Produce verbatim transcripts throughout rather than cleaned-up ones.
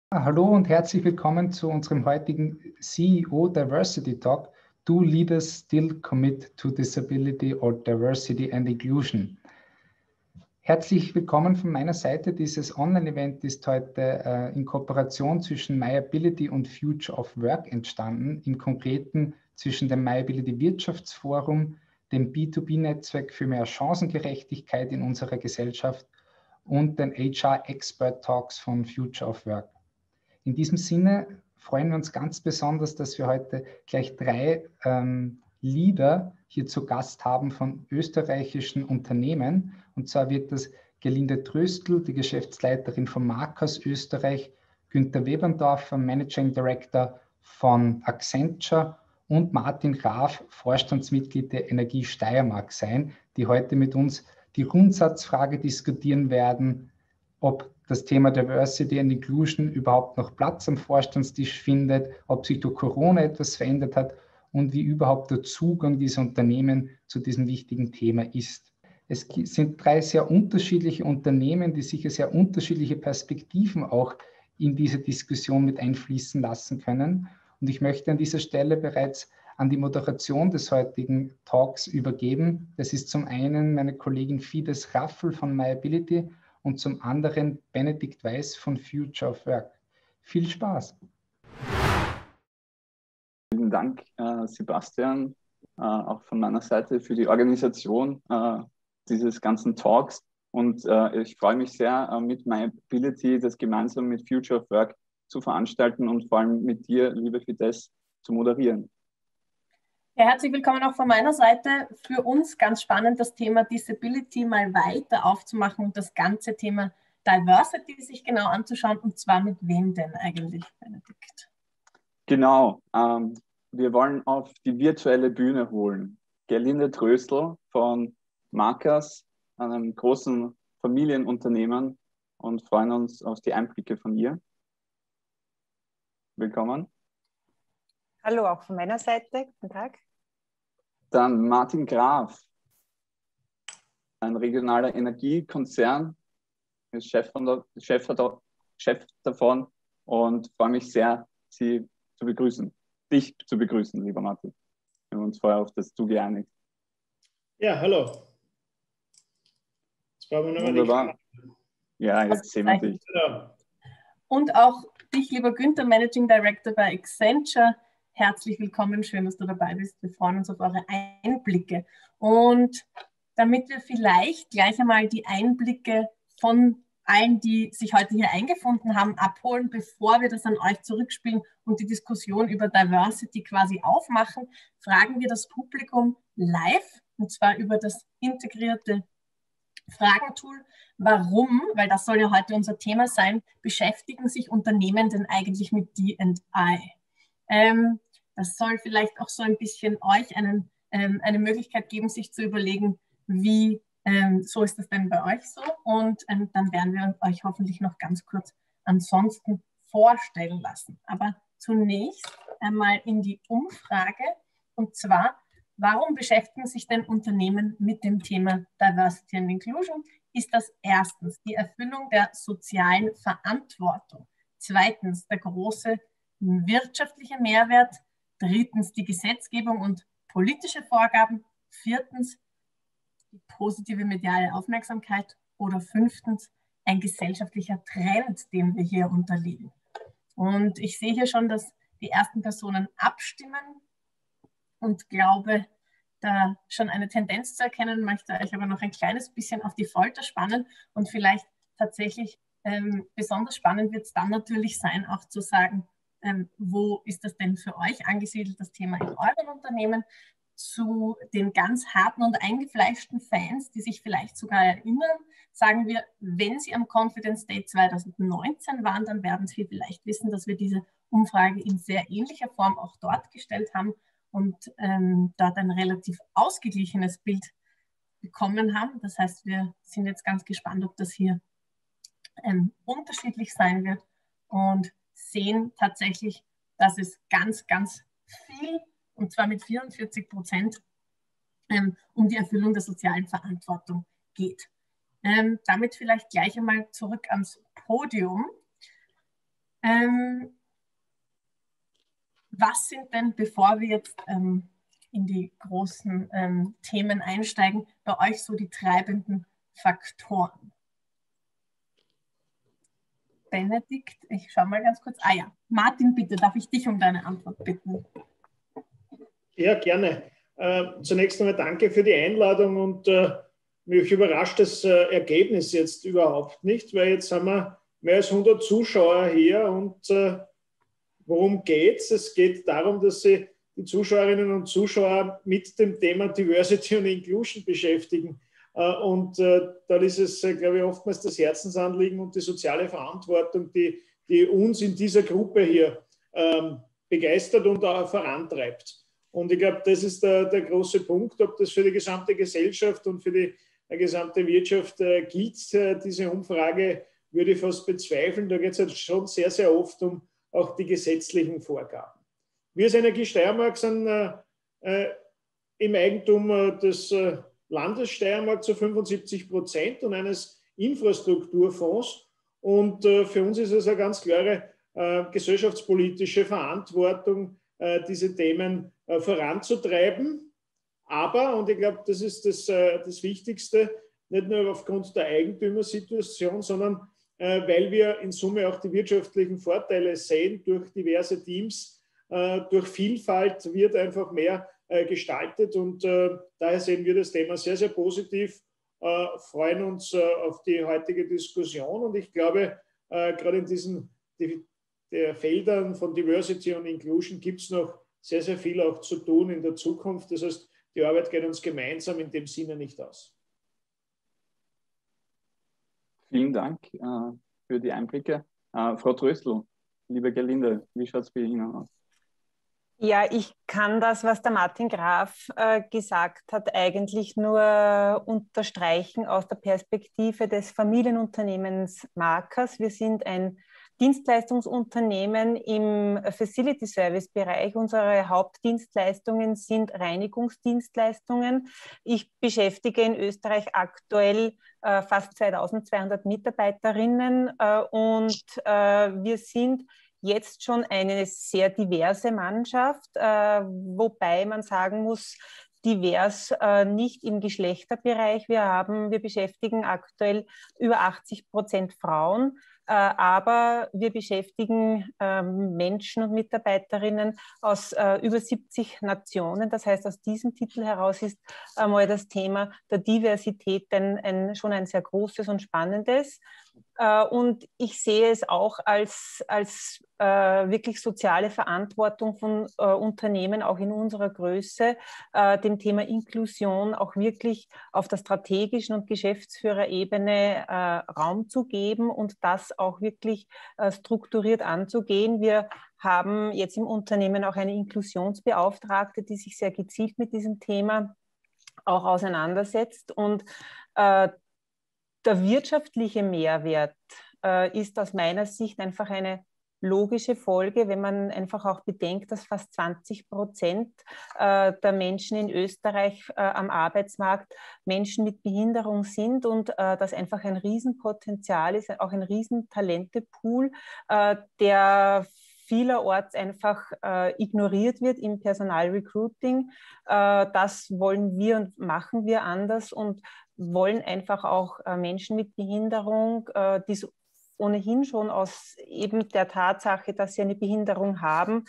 Hallo und herzlich willkommen zu unserem heutigen C E O Diversity Talk. Do leaders still commit to disability or diversity and inclusion? Herzlich willkommen von meiner Seite. Dieses Online-Event ist heute äh, in Kooperation zwischen MyAbility und Future of Work entstanden, im Konkreten zwischen dem MyAbility Wirtschaftsforum, dem B zwei B-Netzwerk für mehr Chancengerechtigkeit in unserer Gesellschaft und den H R Expert Talks von Future of Work. In diesem Sinne freuen wir uns ganz besonders, dass wir heute gleich drei ähm, Leader hier zu Gast haben von österreichischen Unternehmen. Und zwar wird das Gerlinde Tröstl, die Geschäftsleiterin von Markers Österreich, Günther Weberndorfer, Managing Director von Accenture und Martin Graf, Vorstandsmitglied der Energie Steiermark sein, die heute mit uns die Grundsatzfrage diskutieren werden, ob das Thema Diversity and Inclusion überhaupt noch Platz am Vorstandstisch findet, ob sich durch Corona etwas verändert hat und wie überhaupt der Zugang dieser Unternehmen zu diesem wichtigen Thema ist. Es sind drei sehr unterschiedliche Unternehmen, die sicher sehr unterschiedliche Perspektiven auch in diese Diskussion mit einfließen lassen können. Und ich möchte an dieser Stelle bereits an die Moderation des heutigen Talks übergeben. Das ist zum einen meine Kollegin Fides Raffel von MyAbility und zum anderen Benedikt Weiß von Future of Work. Viel Spaß! Vielen Dank, äh, Sebastian, äh, auch von meiner Seite für die Organisation äh, dieses ganzen Talks. Und äh, ich freue mich sehr, äh, mit MyAbility das gemeinsam mit Future of Work zu veranstalten und vor allem mit dir, liebe Fides, zu moderieren. Ja, herzlich willkommen auch von meiner Seite. Für uns ganz spannend, das Thema Disability mal weiter aufzumachen und das ganze Thema Diversity sich genau anzuschauen. Und zwar mit wem denn eigentlich, Benedikt? Genau. Ähm, wir wollen auf die virtuelle Bühne holen Gerlinde Tröstl von Markers, einem großen Familienunternehmen, und freuen uns auf die Einblicke von ihr. Willkommen. Hallo, auch von meiner Seite. Guten Tag. Dann Martin Graf, ein regionaler Energiekonzern, ist Chef, von der, Chef, Chef davon, und freue mich sehr, Sie zu begrüßen, dich zu begrüßen, lieber Martin. Wir haben uns vorher auf das Du geeinigt. Ja, hallo. Jetzt brauchen wir Wunderbar. Ja, jetzt sehen wir dich. Und auch dich, lieber Günther, Managing Director bei Accenture. Herzlich willkommen, schön, dass du dabei bist. Wir freuen uns auf eure Einblicke. Und damit wir vielleicht gleich einmal die Einblicke von allen, die sich heute hier eingefunden haben, abholen, bevor wir das an euch zurückspielen und die Diskussion über Diversity quasi aufmachen, fragen wir das Publikum live, und zwar über das integrierte Fragentool. Warum, weil das soll ja heute unser Thema sein, beschäftigen sich Unternehmen denn eigentlich mit D and I? Ähm, das soll vielleicht auch so ein bisschen euch einen, ähm, eine Möglichkeit geben, sich zu überlegen, wie ähm, so ist das denn bei euch so? Und ähm, dann werden wir euch hoffentlich noch ganz kurz ansonsten vorstellen lassen. Aber zunächst einmal in die Umfrage, und zwar, warum beschäftigen sich denn Unternehmen mit dem Thema Diversity and Inclusion? Ist das erstens die Erfüllung der sozialen Verantwortung, zweitens der große wirtschaftliche Mehrwert, drittens die Gesetzgebung und politische Vorgaben, viertens die positive mediale Aufmerksamkeit oder fünftens ein gesellschaftlicher Trend, dem wir hier unterliegen. Und ich sehe hier schon, dass die ersten Personen abstimmen und glaube, da schon eine Tendenz zu erkennen, möchte euch aber noch ein kleines bisschen auf die Folter spannen und vielleicht tatsächlich ähm, besonders spannend wird es dann natürlich sein, auch zu sagen, ähm, wo ist das denn für euch angesiedelt, das Thema in euren Unternehmen, zu den ganz harten und eingefleischten Fans, die sich vielleicht sogar erinnern, sagen wir, wenn sie am Confidence Day zwanzig neunzehn waren, dann werden sie vielleicht wissen, dass wir diese Umfrage in sehr ähnlicher Form auch dort gestellt haben und ähm, dort ein relativ ausgeglichenes Bild bekommen haben. Das heißt, wir sind jetzt ganz gespannt, ob das hier ähm, unterschiedlich sein wird und sehen tatsächlich, dass es ganz, ganz viel, und zwar mit vierundvierzig Prozent, ähm, um die Erfüllung der sozialen Verantwortung geht. Ähm, damit vielleicht gleich einmal zurück ans Podium. Ähm, was sind denn, bevor wir jetzt ähm, in die großen ähm, Themen einsteigen, bei euch so die treibenden Faktoren? Benedikt, ich schaue mal ganz kurz. Ah ja, Martin, bitte, darf ich dich um deine Antwort bitten? Ja, gerne. Äh, zunächst einmal danke für die Einladung und äh, mich überrascht das äh, Ergebnis jetzt überhaupt nicht, weil jetzt haben wir mehr als hundert Zuschauer hier und äh, worum geht es? Es geht darum, dass Sie die Zuschauerinnen und Zuschauer mit dem Thema Diversity und Inclusion beschäftigen. Und da ist es, glaube ich, oftmals das Herzensanliegen und die soziale Verantwortung, die, die uns in dieser Gruppe hier ähm, begeistert und auch vorantreibt. Und ich glaube, das ist der, der große Punkt, ob das für die gesamte Gesellschaft und für die gesamte Wirtschaft äh, gilt. Äh, diese Umfrage würde ich fast bezweifeln. Da geht es halt schon sehr, sehr oft um auch die gesetzlichen Vorgaben. Wir als Energie Steiermark sind äh, äh, im Eigentum äh, des äh, Landes Steiermark zu fünfundsiebzig Prozent und eines Infrastrukturfonds. Und äh, für uns ist es eine ganz klare äh, gesellschaftspolitische Verantwortung, äh, diese Themen äh, voranzutreiben. Aber, und ich glaube, das ist das, äh, das Wichtigste, nicht nur aufgrund der Eigentümersituation, sondern äh, weil wir in Summe auch die wirtschaftlichen Vorteile sehen durch diverse Teams, äh, durch Vielfalt wird einfach mehr äh, gestaltet und äh, daher sehen wir das Thema sehr, sehr positiv, äh, freuen uns äh, auf die heutige Diskussion und ich glaube, äh, gerade in diesen die, die Feldern von Diversity und Inclusion gibt es noch sehr, sehr viel auch zu tun in der Zukunft. Das heißt, die Arbeit geht uns gemeinsam in dem Sinne nicht aus. Vielen Dank äh, für die Einblicke. Äh, Frau Tröstl, liebe Gerlinde, wie schaut es bei Ihnen aus? Ja, ich kann das, was der Martin Graf äh, gesagt hat, eigentlich nur unterstreichen aus der Perspektive des Familienunternehmens Markers. Wir sind ein Dienstleistungsunternehmen im Facility Service Bereich. Unsere Hauptdienstleistungen sind Reinigungsdienstleistungen. Ich beschäftige in Österreich aktuell äh, fast zweitausendzweihundert Mitarbeiterinnen äh, und äh, wir sind jetzt schon eine sehr diverse Mannschaft, äh, wobei man sagen muss, divers äh, nicht im Geschlechterbereich. Wir haben, wir beschäftigen aktuell über achtzig Prozent Frauen, äh, aber wir beschäftigen äh, Menschen und Mitarbeiterinnen aus äh, über siebzig Nationen. Das heißt, aus diesem Titel heraus ist einmal das Thema der Diversität ein, ein, schon ein sehr großes und spannendes. Und ich sehe es auch als, als äh, wirklich soziale Verantwortung von äh, Unternehmen, auch in unserer Größe, äh, dem Thema Inklusion auch wirklich auf der strategischen und Geschäftsführerebene äh, Raum zu geben und das auch wirklich äh, strukturiert anzugehen. Wir haben jetzt im Unternehmen auch eine Inklusionsbeauftragte, die sich sehr gezielt mit diesem Thema auch auseinandersetzt und äh, der wirtschaftliche Mehrwert äh, ist aus meiner Sicht einfach eine logische Folge, wenn man einfach auch bedenkt, dass fast zwanzig Prozent äh, der Menschen in Österreich äh, am Arbeitsmarkt Menschen mit Behinderung sind und äh, das einfach ein Riesenpotenzial ist, auch ein Riesentalentepool, äh, der vielerorts einfach äh, ignoriert wird im Personalrecruiting. Äh, das wollen wir und machen wir anders und wollen einfach auch äh, Menschen mit Behinderung, äh, die ohnehin schon aus eben der Tatsache, dass sie eine Behinderung haben,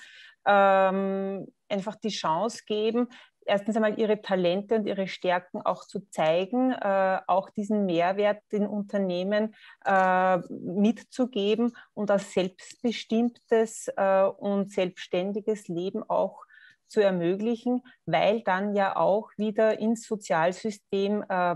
ähm, einfach die Chance geben, erstens einmal ihre Talente und ihre Stärken auch zu zeigen, äh, auch diesen Mehrwert den Unternehmen äh, mitzugeben und als selbstbestimmtes äh, und selbstständiges Leben auch zu ermöglichen, weil dann ja auch wieder ins Sozialsystem äh,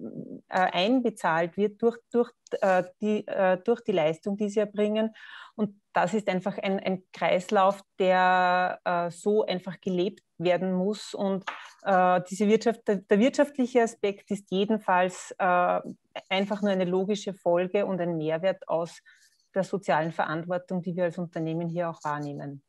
einbezahlt wird durch, durch, äh, die, äh, durch die Leistung, die sie erbringen. Und das ist einfach ein, ein Kreislauf, der äh, so einfach gelebt werden muss. Und äh, diese Wirtschaft, der, der wirtschaftliche Aspekt ist jedenfalls äh, einfach nur eine logische Folge und ein Mehrwert aus der sozialen Verantwortung, die wir als Unternehmen hier auch wahrnehmen.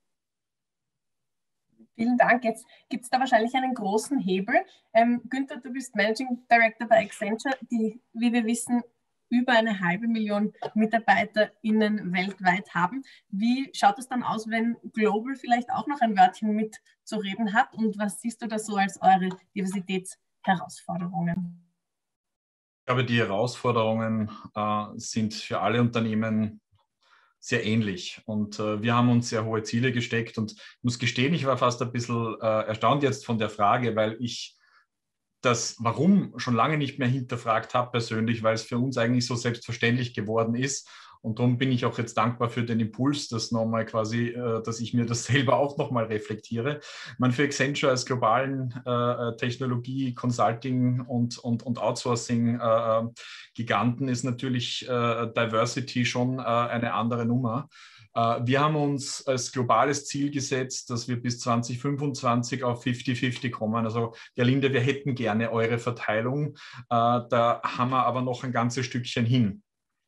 Vielen Dank. Jetzt gibt es da wahrscheinlich einen großen Hebel. Ähm, Günther, du bist Managing Director bei Accenture, die, wie wir wissen, über eine halbe Million MitarbeiterInnen weltweit haben. Wie schaut es dann aus, wenn Global vielleicht auch noch ein Wörtchen mitzureden hat? Und was siehst du da so als eure Diversitätsherausforderungen? Ich glaube, die Herausforderungen äh, sind für alle Unternehmen sehr ähnlich. Und äh, wir haben uns sehr hohe Ziele gesteckt. Und ich muss gestehen, ich war fast ein bisschen äh, erstaunt jetzt von der Frage, weil ich das Warum schon lange nicht mehr hinterfragt habe persönlich, weil es für uns eigentlich so selbstverständlich geworden ist. Und darum bin ich auch jetzt dankbar für den Impuls, dass nochmal quasi, dass ich mir das selber auch nochmal reflektiere. Man für Accenture als globalen äh, Technologie, Consulting und, und, und Outsourcing-Giganten äh, ist natürlich äh, Diversity schon äh, eine andere Nummer. Wir haben uns als globales Ziel gesetzt, dass wir bis zwanzig fünfundzwanzig auf fünfzig fünfzig kommen. Also, Gerlinde, wir hätten gerne eure Verteilung. Da haben wir aber noch ein ganzes Stückchen hin.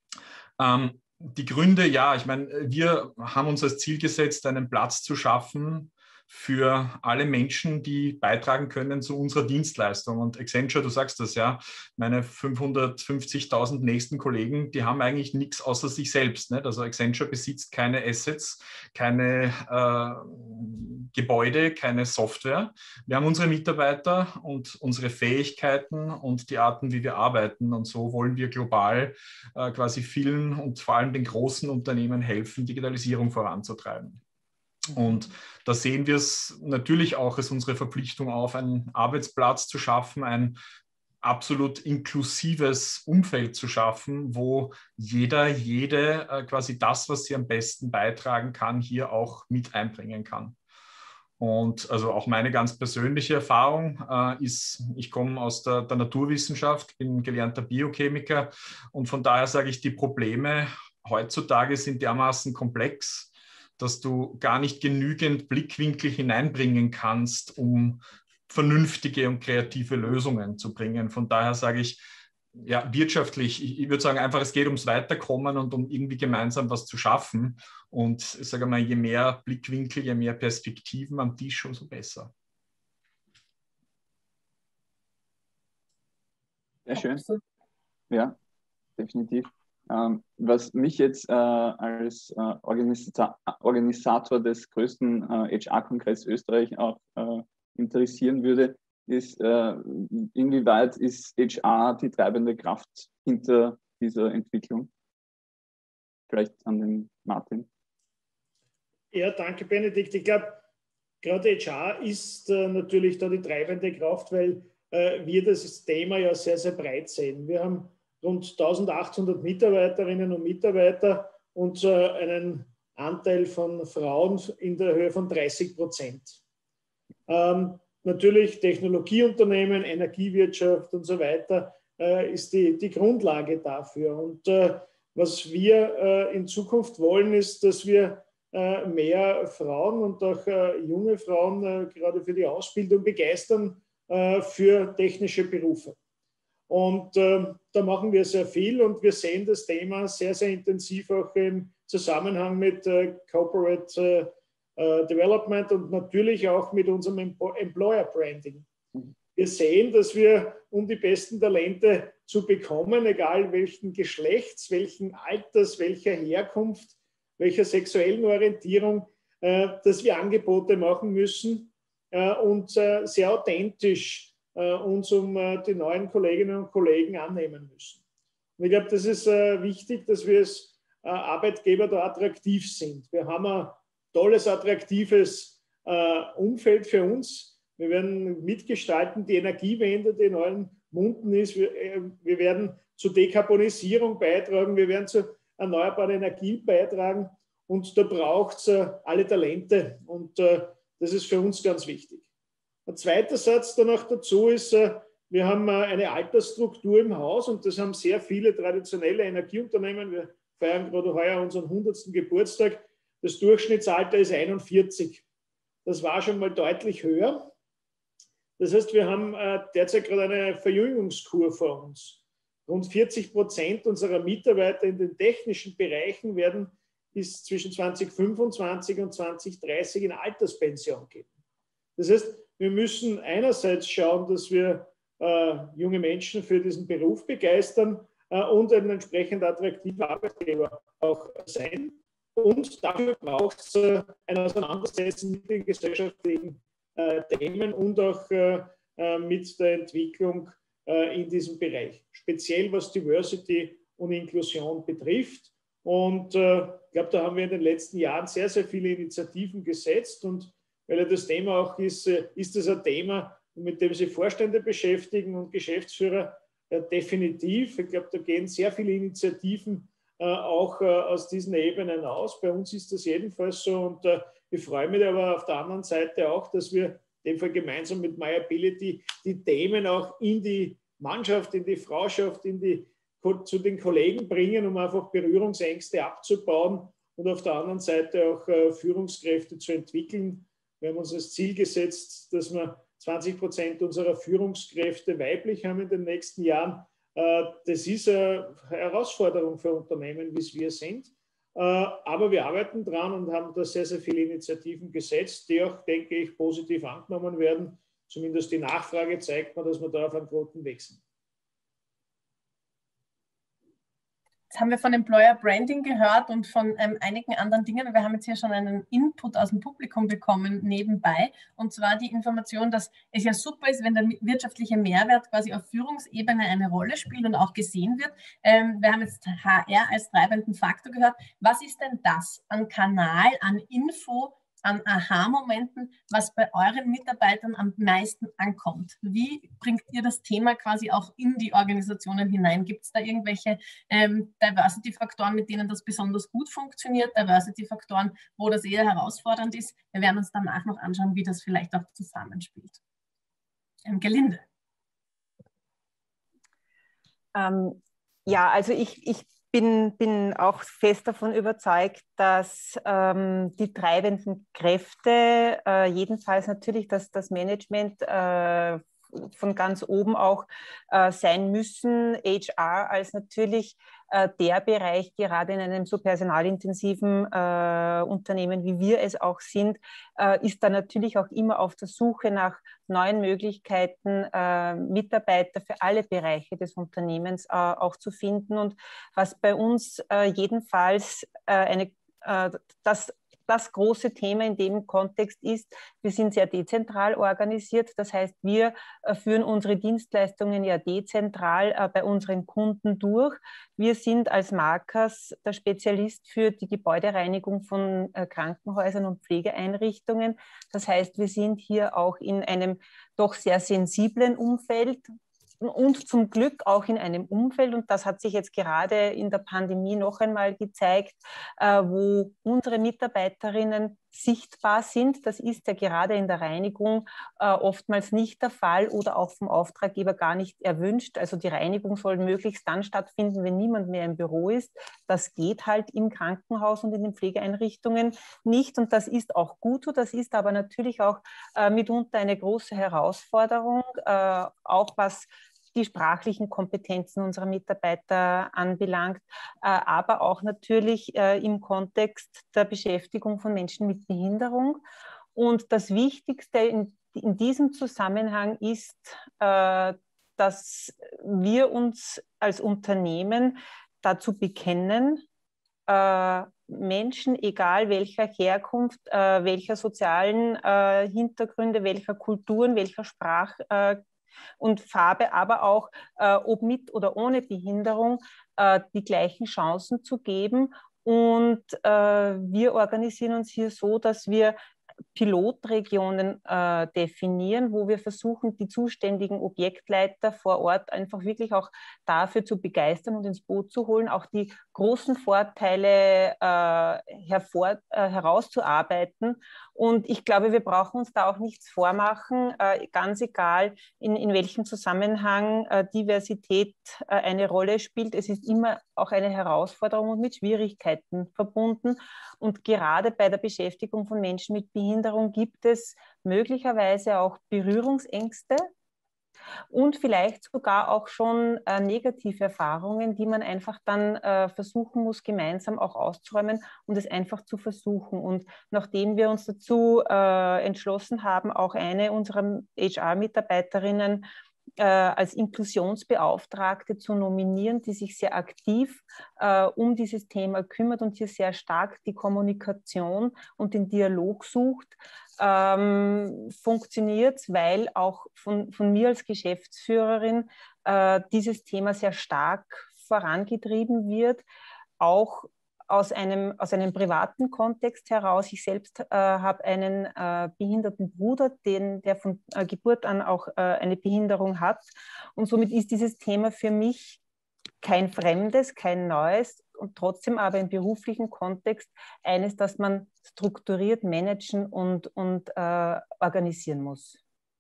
Die Gründe, ja, ich meine, wir haben uns als Ziel gesetzt, einen Platz zu schaffen für alle Menschen, die beitragen können zu unserer Dienstleistung. Und Accenture, du sagst das ja, meine fünfhundertfünfzigtausend nächsten Kollegen, die haben eigentlich nichts außer sich selbst. Nicht? Also Accenture besitzt keine Assets, keine äh, Gebäude, keine Software. Wir haben unsere Mitarbeiter und unsere Fähigkeiten und die Arten, wie wir arbeiten. Und so wollen wir global äh, quasi vielen und vor allem den großen Unternehmen helfen, Digitalisierung voranzutreiben. Und da sehen wir es natürlich auch als unsere Verpflichtung auf, einen Arbeitsplatz zu schaffen, ein absolut inklusives Umfeld zu schaffen, wo jeder, jede äh, quasi das, was sie am besten beitragen kann, hier auch mit einbringen kann. Und also auch meine ganz persönliche Erfahrung äh, ist, ich komme aus der, der Naturwissenschaft, bin gelernter Biochemiker und von daher sage ich, die Probleme heutzutage sind dermaßen komplex, dass du gar nicht genügend Blickwinkel hineinbringen kannst, um vernünftige und kreative Lösungen zu bringen. Von daher sage ich, ja, wirtschaftlich, ich, ich würde sagen einfach, es geht ums Weiterkommen und um irgendwie gemeinsam was zu schaffen. Und ich sage mal, je mehr Blickwinkel, je mehr Perspektiven am Tisch, umso besser. Sehr schön. Ja, definitiv. Ähm, was mich jetzt äh, als äh, Organisa Organisator des größten äh, H R-Kongress Österreich auch äh, interessieren würde, ist, äh, inwieweit ist H R die treibende Kraft hinter dieser Entwicklung? Vielleicht an den Martin. Ja, danke, Benedikt. Ich glaube, gerade H R ist äh, natürlich da die treibende Kraft, weil äh, wir das Thema ja sehr, sehr breit sehen. Wir haben rund eintausendachthundert Mitarbeiterinnen und Mitarbeiter und äh, einen Anteil von Frauen in der Höhe von dreißig Prozent. Ähm, natürlich Technologieunternehmen, Energiewirtschaft und so weiter äh, ist die, die Grundlage dafür. Und äh, was wir äh, in Zukunft wollen, ist, dass wir äh, mehr Frauen und auch äh, junge Frauen äh, gerade für die Ausbildung begeistern äh, für technische Berufe. Und äh, da machen wir sehr viel und wir sehen das Thema sehr, sehr intensiv auch im Zusammenhang mit äh, Corporate äh, Development und natürlich auch mit unserem Employer Branding. Wir sehen, dass wir, um die besten Talente zu bekommen, egal welchen Geschlechts, welchen Alters, welcher Herkunft, welcher sexuellen Orientierung, äh, dass wir Angebote machen müssen äh, und äh, sehr authentisch uns um die neuen Kolleginnen und Kollegen annehmen müssen. Und ich glaube, das ist wichtig, dass wir als Arbeitgeber da attraktiv sind. Wir haben ein tolles, attraktives Umfeld für uns. Wir werden mitgestalten, die Energiewende, die in allen Munden ist. Wir, wir werden zur Dekarbonisierung beitragen, wir werden zur erneuerbaren Energie beitragen und da braucht es alle Talente und das ist für uns ganz wichtig. Ein zweiter Satz danach dazu ist, wir haben eine Altersstruktur im Haus und das haben sehr viele traditionelle Energieunternehmen. Wir feiern gerade heuer unseren hundertsten Geburtstag. Das Durchschnittsalter ist einundvierzig. Das war schon mal deutlich höher. Das heißt, wir haben derzeit gerade eine Verjüngungskur vor uns. Rund vierzig Prozent unserer Mitarbeiter in den technischen Bereichen werden bis zwischen zweitausendfünfundzwanzig und zweitausenddreißig in Alterspension gehen. Das heißt, wir müssen einerseits schauen, dass wir äh, junge Menschen für diesen Beruf begeistern, äh, und ein entsprechend attraktiver Arbeitgeber auch sein. Und dafür braucht es äh, ein Auseinandersetzen mit den gesellschaftlichen äh, Themen und auch äh, mit der Entwicklung äh, in diesem Bereich. Speziell was Diversity und Inklusion betrifft. Und äh, ich glaube, da haben wir in den letzten Jahren sehr, sehr viele Initiativen gesetzt. Und weil ja das Thema auch ist, äh, ist es ein Thema, mit dem sich Vorstände beschäftigen und Geschäftsführer äh, definitiv. Ich glaube, da gehen sehr viele Initiativen äh, auch äh, aus diesen Ebenen aus. Bei uns ist das jedenfalls so. Und äh, ich freue mich aber auf der anderen Seite auch, dass wir in dem Fall gemeinsam mit MyAbility die Themen auch in die Mannschaft, in die Frauschaft, in die, zu den Kollegen bringen, um einfach Berührungsängste abzubauen und auf der anderen Seite auch äh, Führungskräfte zu entwickeln. Wir haben uns als Ziel gesetzt, dass wir zwanzig Prozent unserer Führungskräfte weiblich haben in den nächsten Jahren. Äh, das ist eine Herausforderung für Unternehmen, wie es wir sind. Aber wir arbeiten dran und haben da sehr, sehr viele Initiativen gesetzt, die auch, denke ich, positiv angenommen werden. Zumindest die Nachfrage zeigt mir, dass wir da auf einem guten Weg sind. Jetzt haben wir von Employer Branding gehört und von ähm, einigen anderen Dingen. Wir haben jetzt hier schon einen Input aus dem Publikum bekommen nebenbei. Und zwar die Information, dass es ja super ist, wenn der wirtschaftliche Mehrwert quasi auf Führungsebene eine Rolle spielt und auch gesehen wird. Ähm, wir haben jetzt H R als treibenden Faktor gehört. Was ist denn das an Kanal, an Info, an Aha-Momenten, was bei euren Mitarbeitern am meisten ankommt? Wie bringt ihr das Thema quasi auch in die Organisationen hinein? Gibt es da irgendwelche ähm, Diversity-Faktoren, mit denen das besonders gut funktioniert? Diversity-Faktoren, wo das eher herausfordernd ist? Wir werden uns danach noch anschauen, wie das vielleicht auch zusammenspielt. Ähm, Gelinde. Ähm, ja, also ich, ich Bin, bin auch fest davon überzeugt, dass ähm, die treibenden Kräfte, äh, jedenfalls natürlich dass das Management äh, von ganz oben auch äh, sein müssen, H R als natürlich äh, der Bereich, gerade in einem so personalintensiven äh, Unternehmen, wie wir es auch sind, äh, ist da natürlich auch immer auf der Suche nach neuen Möglichkeiten, äh, Mitarbeiter für alle Bereiche des Unternehmens äh, auch zu finden. Und was bei uns äh, jedenfalls äh, eine, äh, das Das große Thema in dem Kontext ist, wir sind sehr dezentral organisiert. Das heißt, wir äh, führen unsere Dienstleistungen ja dezentral äh, bei unseren Kunden durch. Wir sind als Markers der Spezialist für die Gebäudereinigung von äh, Krankenhäusern und Pflegeeinrichtungen. Das heißt, wir sind hier auch in einem doch sehr sensiblen Umfeld, und zum Glück auch in einem Umfeld, und das hat sich jetzt gerade in der Pandemie noch einmal gezeigt, äh, wo unsere Mitarbeiterinnen sichtbar sind. Das ist ja gerade in der Reinigung äh, oftmals nicht der Fall oder auch vom Auftraggeber gar nicht erwünscht. Also die Reinigung soll möglichst dann stattfinden, wenn niemand mehr im Büro ist. Das geht halt im Krankenhaus und in den Pflegeeinrichtungen nicht, und das ist auch gut so. Das ist aber natürlich auch äh, mitunter eine große Herausforderung, äh, auch was die sprachlichen Kompetenzen unserer Mitarbeiter anbelangt, aber auch natürlich im Kontext der Beschäftigung von Menschen mit Behinderung. Und das Wichtigste in, in diesem Zusammenhang ist, dass wir uns als Unternehmen dazu bekennen, Menschen, egal welcher Herkunft, welcher sozialen Hintergründe, welcher Kulturen, welcher Sprach und Farbe, aber auch äh, ob mit oder ohne Behinderung, äh, die gleichen Chancen zu geben. Und äh, wir organisieren uns hier so, dass wir Pilotregionen äh, definieren, wo wir versuchen, die zuständigen Objektleiter vor Ort einfach wirklich auch dafür zu begeistern und ins Boot zu holen, auch die großen Vorteile äh, hervor, äh, herauszuarbeiten. Und ich glaube, wir brauchen uns da auch nichts vormachen, äh, ganz egal, in, in welchem Zusammenhang äh, Diversität äh, eine Rolle spielt. Es ist immer auch eine Herausforderung und mit Schwierigkeiten verbunden. Und gerade bei der Beschäftigung von Menschen mit Behinderung gibt es möglicherweise auch Berührungsängste und vielleicht sogar auch schon äh, negative Erfahrungen, die man einfach dann äh, versuchen muss, gemeinsam auch auszuräumen und es einfach zu versuchen. Und nachdem wir uns dazu äh, entschlossen haben, auch eine unserer H R-Mitarbeiterinnen äh, als Inklusionsbeauftragte zu nominieren, die sich sehr aktiv äh, um dieses Thema kümmert und hier sehr stark die Kommunikation und den Dialog sucht. Ähm, funktioniert, weil auch von, von mir als Geschäftsführerin äh, dieses Thema sehr stark vorangetrieben wird, auch aus einem, aus einem privaten Kontext heraus. Ich selbst äh, habe einen äh, behinderten Bruder, den, der von äh, Geburt an auch äh, eine Behinderung hat. Und somit ist dieses Thema für mich kein Fremdes, kein Neues und trotzdem aber im beruflichen Kontext eines, das man strukturiert managen und, und äh, organisieren muss.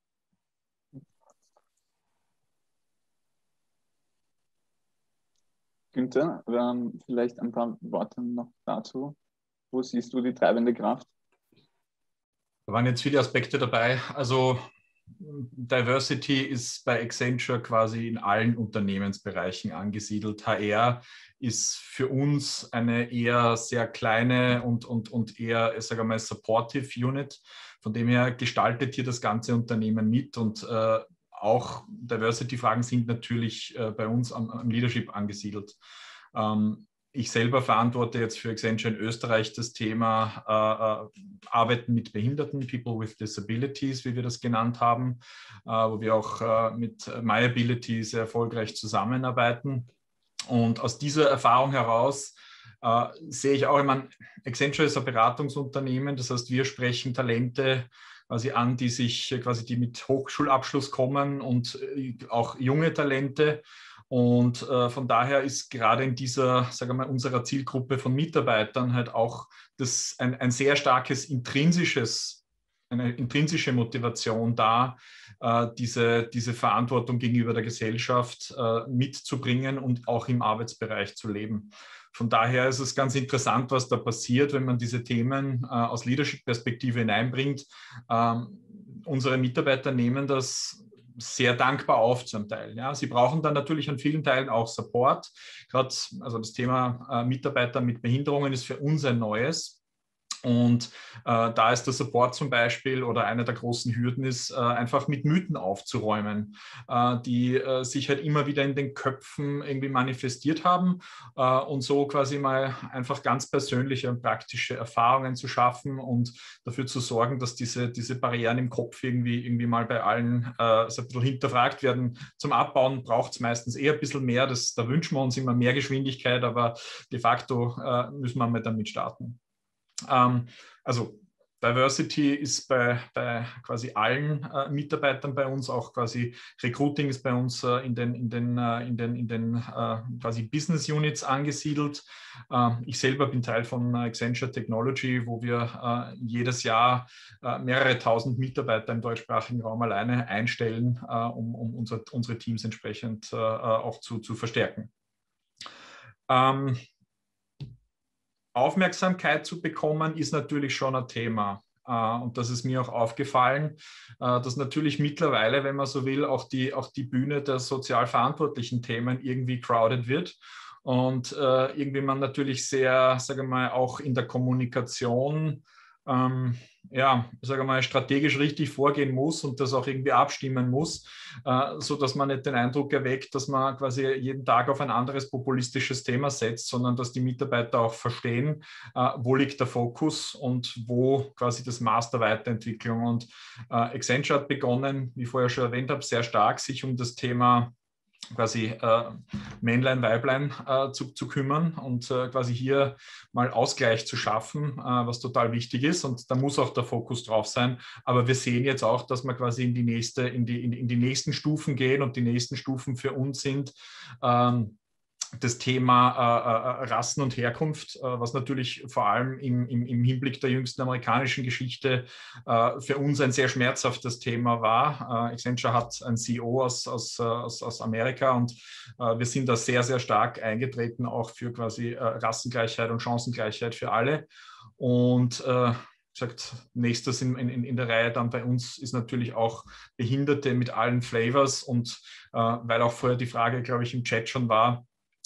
Günther, ähm, vielleicht ein paar Worte noch dazu. Wo siehst du die treibende Kraft? Da waren jetzt viele Aspekte dabei. Also Diversity ist bei Accenture quasi in allen Unternehmensbereichen angesiedelt. H R ist für uns eine eher sehr kleine und, und, und eher, ich sage mal, supportive Unit. Von dem her gestaltet hier das ganze Unternehmen mit und äh, auch Diversity-Fragen sind natürlich äh, bei uns am, am Leadership angesiedelt. Ähm, Ich selber verantworte jetzt für Accenture in Österreich das Thema äh, Arbeiten mit Behinderten, People with Disabilities, wie wir das genannt haben, äh, wo wir auch äh, mit MyAbility sehr erfolgreich zusammenarbeiten. Und aus dieser Erfahrung heraus äh, sehe ich auch, ich meine, Accenture ist ein Beratungsunternehmen, das heißt, wir sprechen Talente quasi an, die sich quasi die mit Hochschulabschluss kommen und äh, auch junge Talente. Und äh, von daher ist gerade in dieser, sagen wir mal, unserer Zielgruppe von Mitarbeitern halt auch das ein, ein sehr starkes intrinsisches, eine intrinsische Motivation da, äh, diese, diese Verantwortung gegenüber der Gesellschaft äh, mitzubringen und auch im Arbeitsbereich zu leben. Von daher ist es ganz interessant, was da passiert, wenn man diese Themen äh, aus Leadership-Perspektive hineinbringt. Ähm, unsere Mitarbeiter nehmen das sehr dankbar auf zum Teil. Ja. Sie brauchen dann natürlich an vielen Teilen auch Support. Gerade also das Thema äh, Mitarbeiter mit Behinderungen ist für uns ein neues. Und äh, da ist der Support zum Beispiel oder eine der großen Hürden ist, äh, einfach mit Mythen aufzuräumen, äh, die äh, sich halt immer wieder in den Köpfen irgendwie manifestiert haben äh, und so quasi mal einfach ganz persönliche und praktische Erfahrungen zu schaffen und dafür zu sorgen, dass diese, diese Barrieren im Kopf irgendwie, irgendwie mal bei allen äh, so ein bisschen hinterfragt werden. Zum Abbauen braucht es meistens eher ein bisschen mehr, das, da wünschen wir uns immer mehr Geschwindigkeit, aber de facto äh, müssen wir mal damit starten. Ähm, also Diversity ist bei, bei quasi allen äh, Mitarbeitern bei uns, auch quasi Recruiting ist bei uns äh, in den, in den, äh, in den, in den äh, quasi Business Units angesiedelt. Äh, ich selber bin Teil von äh, Accenture Technology, wo wir äh, jedes Jahr äh, mehrere tausend Mitarbeiter im deutschsprachigen Raum alleine einstellen, äh, um, um unser, unsere Teams entsprechend äh, auch zu, zu verstärken. Ähm, Aufmerksamkeit zu bekommen, ist natürlich schon ein Thema. Und das ist mir auch aufgefallen, dass natürlich mittlerweile, wenn man so will, auch die, auch die Bühne der sozial verantwortlichen Themen irgendwie crowded wird. Und irgendwie man natürlich sehr, sage ich mal, auch in der Kommunikation ähm, ja, sage mal, strategisch richtig vorgehen muss und das auch irgendwie abstimmen muss, äh, sodass man nicht den Eindruck erweckt, dass man quasi jeden Tag auf ein anderes populistisches Thema setzt, sondern dass die Mitarbeiter auch verstehen, äh, wo liegt der Fokus und wo quasi das Maß der Weiterentwicklung. Und äh, Accenture hat begonnen, wie ich vorher schon erwähnt habe, sehr stark sich um das Thema quasi äh, Männlein, Weiblein äh, zu, zu kümmern und äh, quasi hier mal Ausgleich zu schaffen, äh, was total wichtig ist, und da muss auch der Fokus drauf sein. Aber wir sehen jetzt auch, dass wir quasi in die nächste, in die, in, in die nächsten Stufen gehen, und die nächsten Stufen für uns sind ähm, das Thema äh, äh, Rassen und Herkunft, äh, was natürlich vor allem im, im, im Hinblick der jüngsten amerikanischen Geschichte äh, für uns ein sehr schmerzhaftes Thema war. Äh, Accenture hat einen C E O aus, aus, aus, aus Amerika, und äh, wir sind da sehr, sehr stark eingetreten, auch für quasi äh, Rassengleichheit und Chancengleichheit für alle. Und äh, gesagt, nächstes in, in, in der Reihe dann bei uns ist natürlich auch Behinderte mit allen Flavors, und äh, weil auch vorher die Frage, glaube ich, im Chat schon war,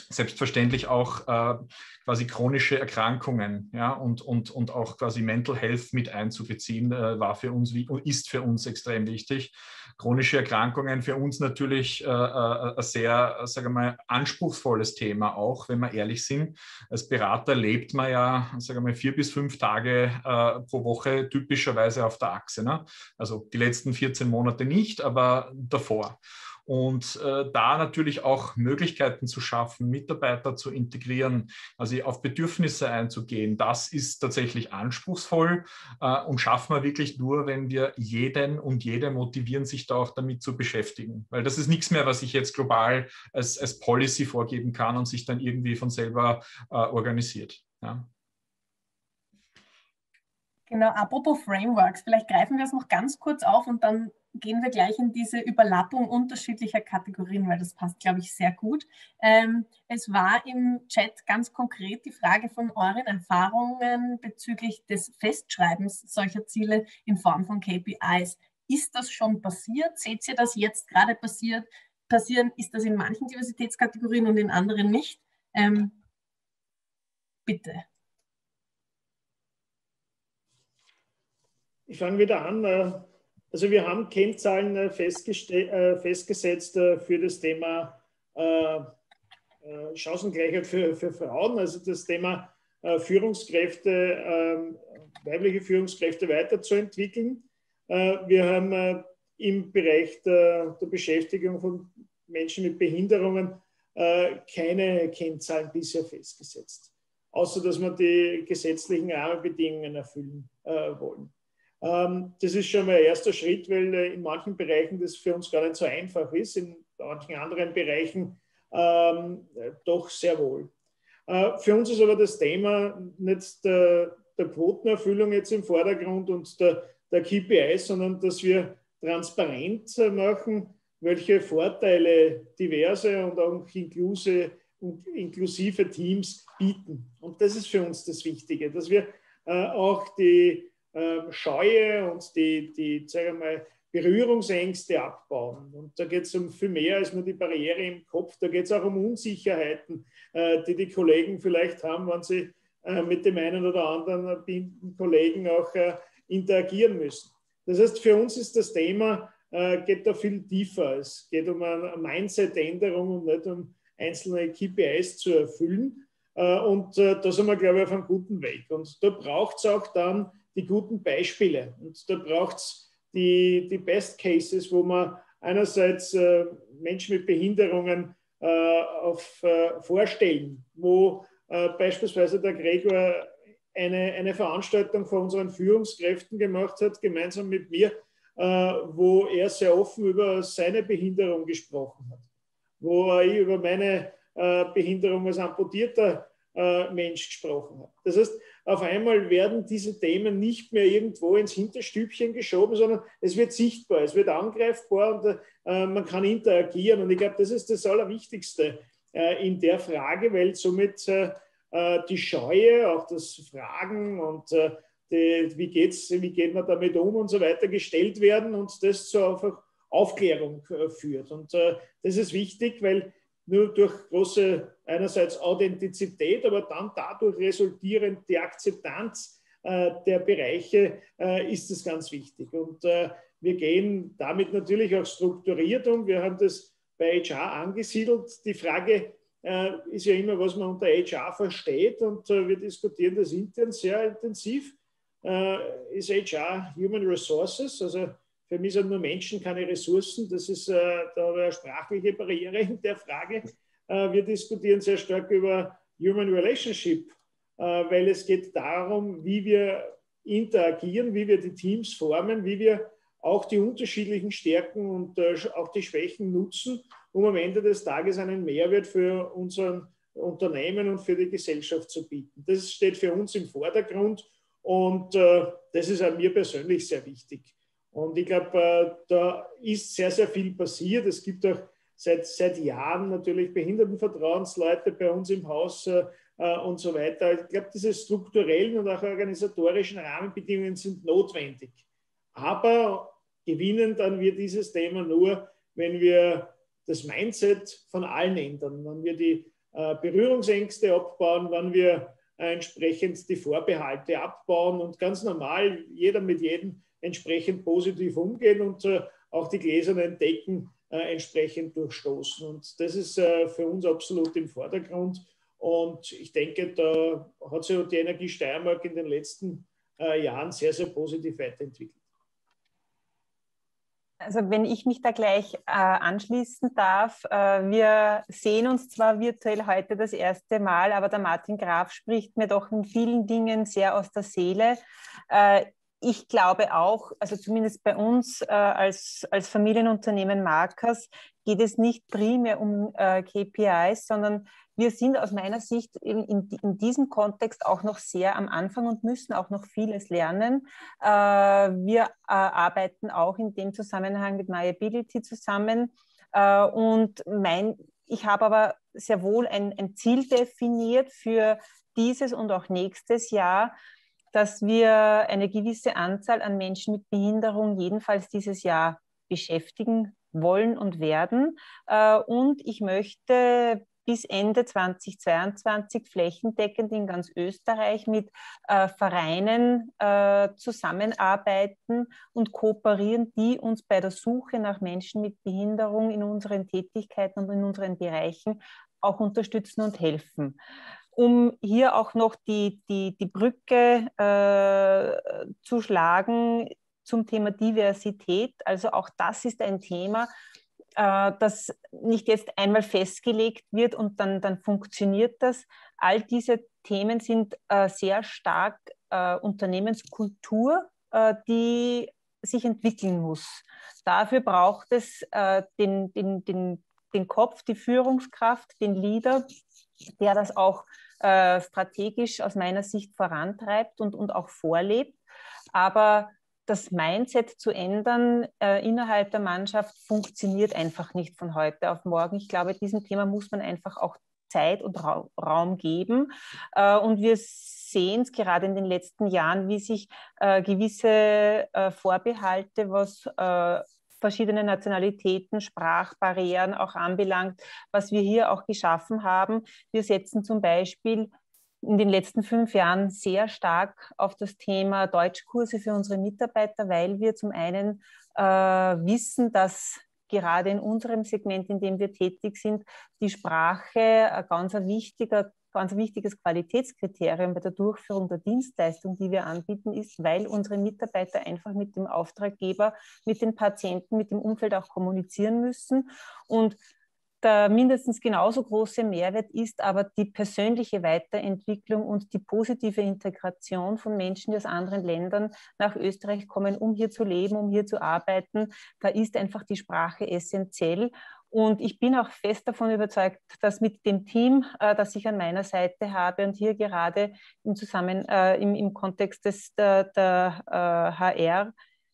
selbstverständlich auch äh, quasi chronische Erkrankungen, ja, und, und, und auch quasi Mental Health mit einzubeziehen, äh, war für uns, ist für uns extrem wichtig. Chronische Erkrankungen für uns natürlich äh, äh, ein sehr, sagen wir mal, anspruchsvolles Thema auch, wenn wir ehrlich sind. Als Berater lebt man ja, sagen wir mal, vier bis fünf Tage äh, pro Woche typischerweise auf der Achse, ne? Also die letzten vierzehn Monate nicht, aber davor. Und äh, da natürlich auch Möglichkeiten zu schaffen, Mitarbeiter zu integrieren, also auf Bedürfnisse einzugehen, das ist tatsächlich anspruchsvoll äh, und schaffen wir wirklich nur, wenn wir jeden und jede motivieren, sich da auch damit zu beschäftigen. Weil das ist nichts mehr, was ich jetzt global als, als Policy vorgeben kann und sich dann irgendwie von selber äh, organisiert. Ja. Genau, apropos Frameworks, vielleicht greifen wir es noch ganz kurz auf und dann gehen wir gleich in diese Überlappung unterschiedlicher Kategorien, weil das passt, glaube ich, sehr gut. Ähm, es war im Chat ganz konkret die Frage von euren Erfahrungen bezüglich des Festschreibens solcher Ziele in Form von K P Is. Ist das schon passiert? Seht ihr das jetzt gerade passiert? passieren? Ist das in manchen Diversitätskategorien und in anderen nicht? Ähm, bitte. Ich fange wieder an. Also wir haben Kennzahlen festgesetzt für das Thema Chancengleichheit für, für Frauen, also das Thema Führungskräfte, weibliche Führungskräfte weiterzuentwickeln. Wir haben im Bereich der, der Beschäftigung von Menschen mit Behinderungen keine Kennzahlen bisher festgesetzt, außer dass wir die gesetzlichen Rahmenbedingungen erfüllen wollen. Das ist schon mal ein erster Schritt, weil in manchen Bereichen das für uns gar nicht so einfach ist, in manchen anderen Bereichen ähm, doch sehr wohl. Äh, für uns ist aber das Thema nicht der, der Quotenerfüllung jetzt im Vordergrund und der, der K P Is, sondern dass wir transparent machen, welche Vorteile diverse und auch inklusive, inklusive Teams bieten. Und das ist für uns das Wichtige, dass wir äh, auch die Scheue und die, die sagen wir mal, Berührungsängste abbauen. Und da geht es um viel mehr als nur die Barriere im Kopf. Da geht es auch um Unsicherheiten, die die Kollegen vielleicht haben, wenn sie mit dem einen oder anderen Kollegen auch interagieren müssen. Das heißt, für uns ist das Thema, geht da viel tiefer. Es geht um eine Mindset-Änderung und nicht um einzelne K P Is zu erfüllen. Und da sind wir, glaube ich, auf einem guten Weg. Und da braucht es auch dann die guten Beispiele. Und da braucht es die, die Best Cases, wo man einerseits äh, Menschen mit Behinderungen äh, auf, äh, vorstellen, wo äh, beispielsweise der Gregor eine, eine Veranstaltung von unseren Führungskräften gemacht hat, gemeinsam mit mir, äh, wo er sehr offen über seine Behinderung gesprochen hat, wo ich über meine äh, Behinderung als amputierter äh, Mensch gesprochen habe. Das heißt, auf einmal werden diese Themen nicht mehr irgendwo ins Hinterstübchen geschoben, sondern es wird sichtbar, es wird angreifbar und äh, man kann interagieren. Und ich glaube, das ist das Allerwichtigste äh, in der Frage, weil somit äh, die Scheue, auch das Fragen und äh, die, wie, geht's, wie geht man damit um und so weiter gestellt werden und das zur einfach Aufklärung äh, führt. Und äh, das ist wichtig, weil nur durch große einerseits Authentizität, aber dann dadurch resultierend die Akzeptanz äh, der Bereiche äh, ist es ganz wichtig. Und äh, wir gehen damit natürlich auch strukturiert um. Wir haben das bei H R angesiedelt. Die Frage äh, ist ja immer, was man unter H R versteht und äh, wir diskutieren das intern sehr intensiv. Äh, ist H R Human Resources, also für mich sind nur Menschen keine Ressourcen. Das ist, äh, da habe ich eine sprachliche Barriere in der Frage. Äh, wir diskutieren sehr stark über Human Relationship, äh, weil es geht darum, wie wir interagieren, wie wir die Teams formen, wie wir auch die unterschiedlichen Stärken und äh, auch die Schwächen nutzen, um am Ende des Tages einen Mehrwert für unser Unternehmen und für die Gesellschaft zu bieten. Das steht für uns im Vordergrund und äh, das ist auch mir persönlich sehr wichtig. Und ich glaube, da ist sehr, sehr viel passiert. Es gibt auch seit, seit Jahren natürlich Behindertenvertrauensleute bei uns im Haus äh, und so weiter. Ich glaube, diese strukturellen und auch organisatorischen Rahmenbedingungen sind notwendig. Aber gewinnen dann wir dieses Thema nur, wenn wir das Mindset von allen ändern, wenn wir die, Berührungsängste abbauen, wenn wir entsprechend die Vorbehalte abbauen und ganz normal jeder mit jedem entsprechend positiv umgehen und auch die gläsernen Decken entsprechend durchstoßen. Und das ist für uns absolut im Vordergrund. Und ich denke, da hat sich die Energie Steiermark in den letzten Jahren sehr, sehr positiv weiterentwickelt. Also wenn ich mich da gleich äh, anschließen darf, äh, wir sehen uns zwar virtuell heute das erste Mal, aber der Martin Graf spricht mir doch in vielen Dingen sehr aus der Seele. Äh, ich glaube auch, also zumindest bei uns äh, als, als Familienunternehmen Markers geht es nicht primär um äh, K P Is, sondern wir sind aus meiner Sicht in, in, in diesem Kontext auch noch sehr am Anfang und müssen auch noch vieles lernen. Äh, wir äh, arbeiten auch in dem Zusammenhang mit MyAbility zusammen. Äh, und mein, ich habe aber sehr wohl ein, ein Ziel definiert für dieses und auch nächstes Jahr, dass wir eine gewisse Anzahl an Menschen mit Behinderung jedenfalls dieses Jahr beschäftigen wollen und werden. Äh, und ich möchte bis Ende zweitausendzweiundzwanzig flächendeckend in ganz Österreich mit äh, Vereinen äh, zusammenarbeiten und kooperieren, die uns bei der Suche nach Menschen mit Behinderung in unseren Tätigkeiten und in unseren Bereichen auch unterstützen und helfen. Um hier auch noch die, die, die Brücke äh, zu schlagen zum Thema Diversität. Also auch das ist ein Thema, das nicht jetzt einmal festgelegt wird und dann, dann funktioniert das. All diese Themen sind äh, sehr stark äh, Unternehmenskultur, äh, die sich entwickeln muss. Dafür braucht es äh, den, den, den, den Kopf, die Führungskraft, den Leader, der das auch äh, strategisch aus meiner Sicht vorantreibt und, und auch vorlebt. Aber das Mindset zu ändern äh, innerhalb der Mannschaft funktioniert einfach nicht von heute auf morgen. Ich glaube, diesem Thema muss man einfach auch Zeit und Ra Raum geben. Äh, und wir sehen es gerade in den letzten Jahren, wie sich äh, gewisse äh, Vorbehalte, was äh, verschiedene Nationalitäten, Sprachbarrieren auch anbelangt, was wir hier auch geschaffen haben. Wir setzen zum Beispiel in den letzten fünf Jahren sehr stark auf das Thema Deutschkurse für unsere Mitarbeiter, weil wir zum einen äh, wissen, dass gerade in unserem Segment, in dem wir tätig sind, die Sprache ein ganz wichtiger, ganz wichtiges Qualitätskriterium bei der Durchführung der Dienstleistung, die wir anbieten, ist, weil unsere Mitarbeiter einfach mit dem Auftraggeber, mit den Patienten, mit dem Umfeld auch kommunizieren müssen. Und der mindestens genauso große Mehrwert ist aber die persönliche Weiterentwicklung und die positive Integration von Menschen, die aus anderen Ländern nach Österreich kommen, um hier zu leben, um hier zu arbeiten. Da ist einfach die Sprache essentiell. Und ich bin auch fest davon überzeugt, dass mit dem Team, äh, das ich an meiner Seite habe und hier gerade im, Zusammen, äh, im, im Kontext des, der, der äh, H R,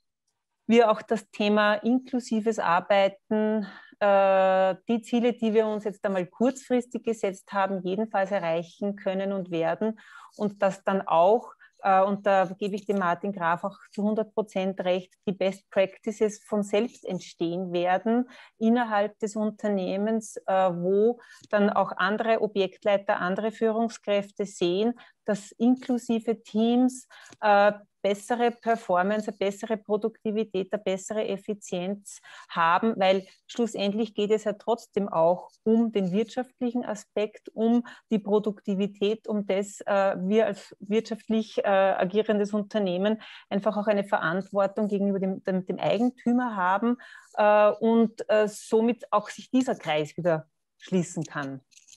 wir auch das Thema inklusives Arbeiten, äh, die Ziele, die wir uns jetzt einmal kurzfristig gesetzt haben, jedenfalls erreichen können und werden und das dann auch, äh, und da gebe ich dem Martin Graf auch zu hundert Prozent recht, die Best Practices von selbst entstehen werden innerhalb des Unternehmens, äh, wo dann auch andere Objektleiter, andere Führungskräfte sehen, dass inklusive Teams äh, bessere Performance, eine bessere Produktivität, eine bessere Effizienz haben, weil schlussendlich geht es ja trotzdem auch um den wirtschaftlichen Aspekt, um die Produktivität, um das äh, wir als wirtschaftlich äh, agierendes Unternehmen einfach auch eine Verantwortung gegenüber dem, dem, dem Eigentümer haben äh, und äh, somit auch sich dieser Kreis wieder schließen kann.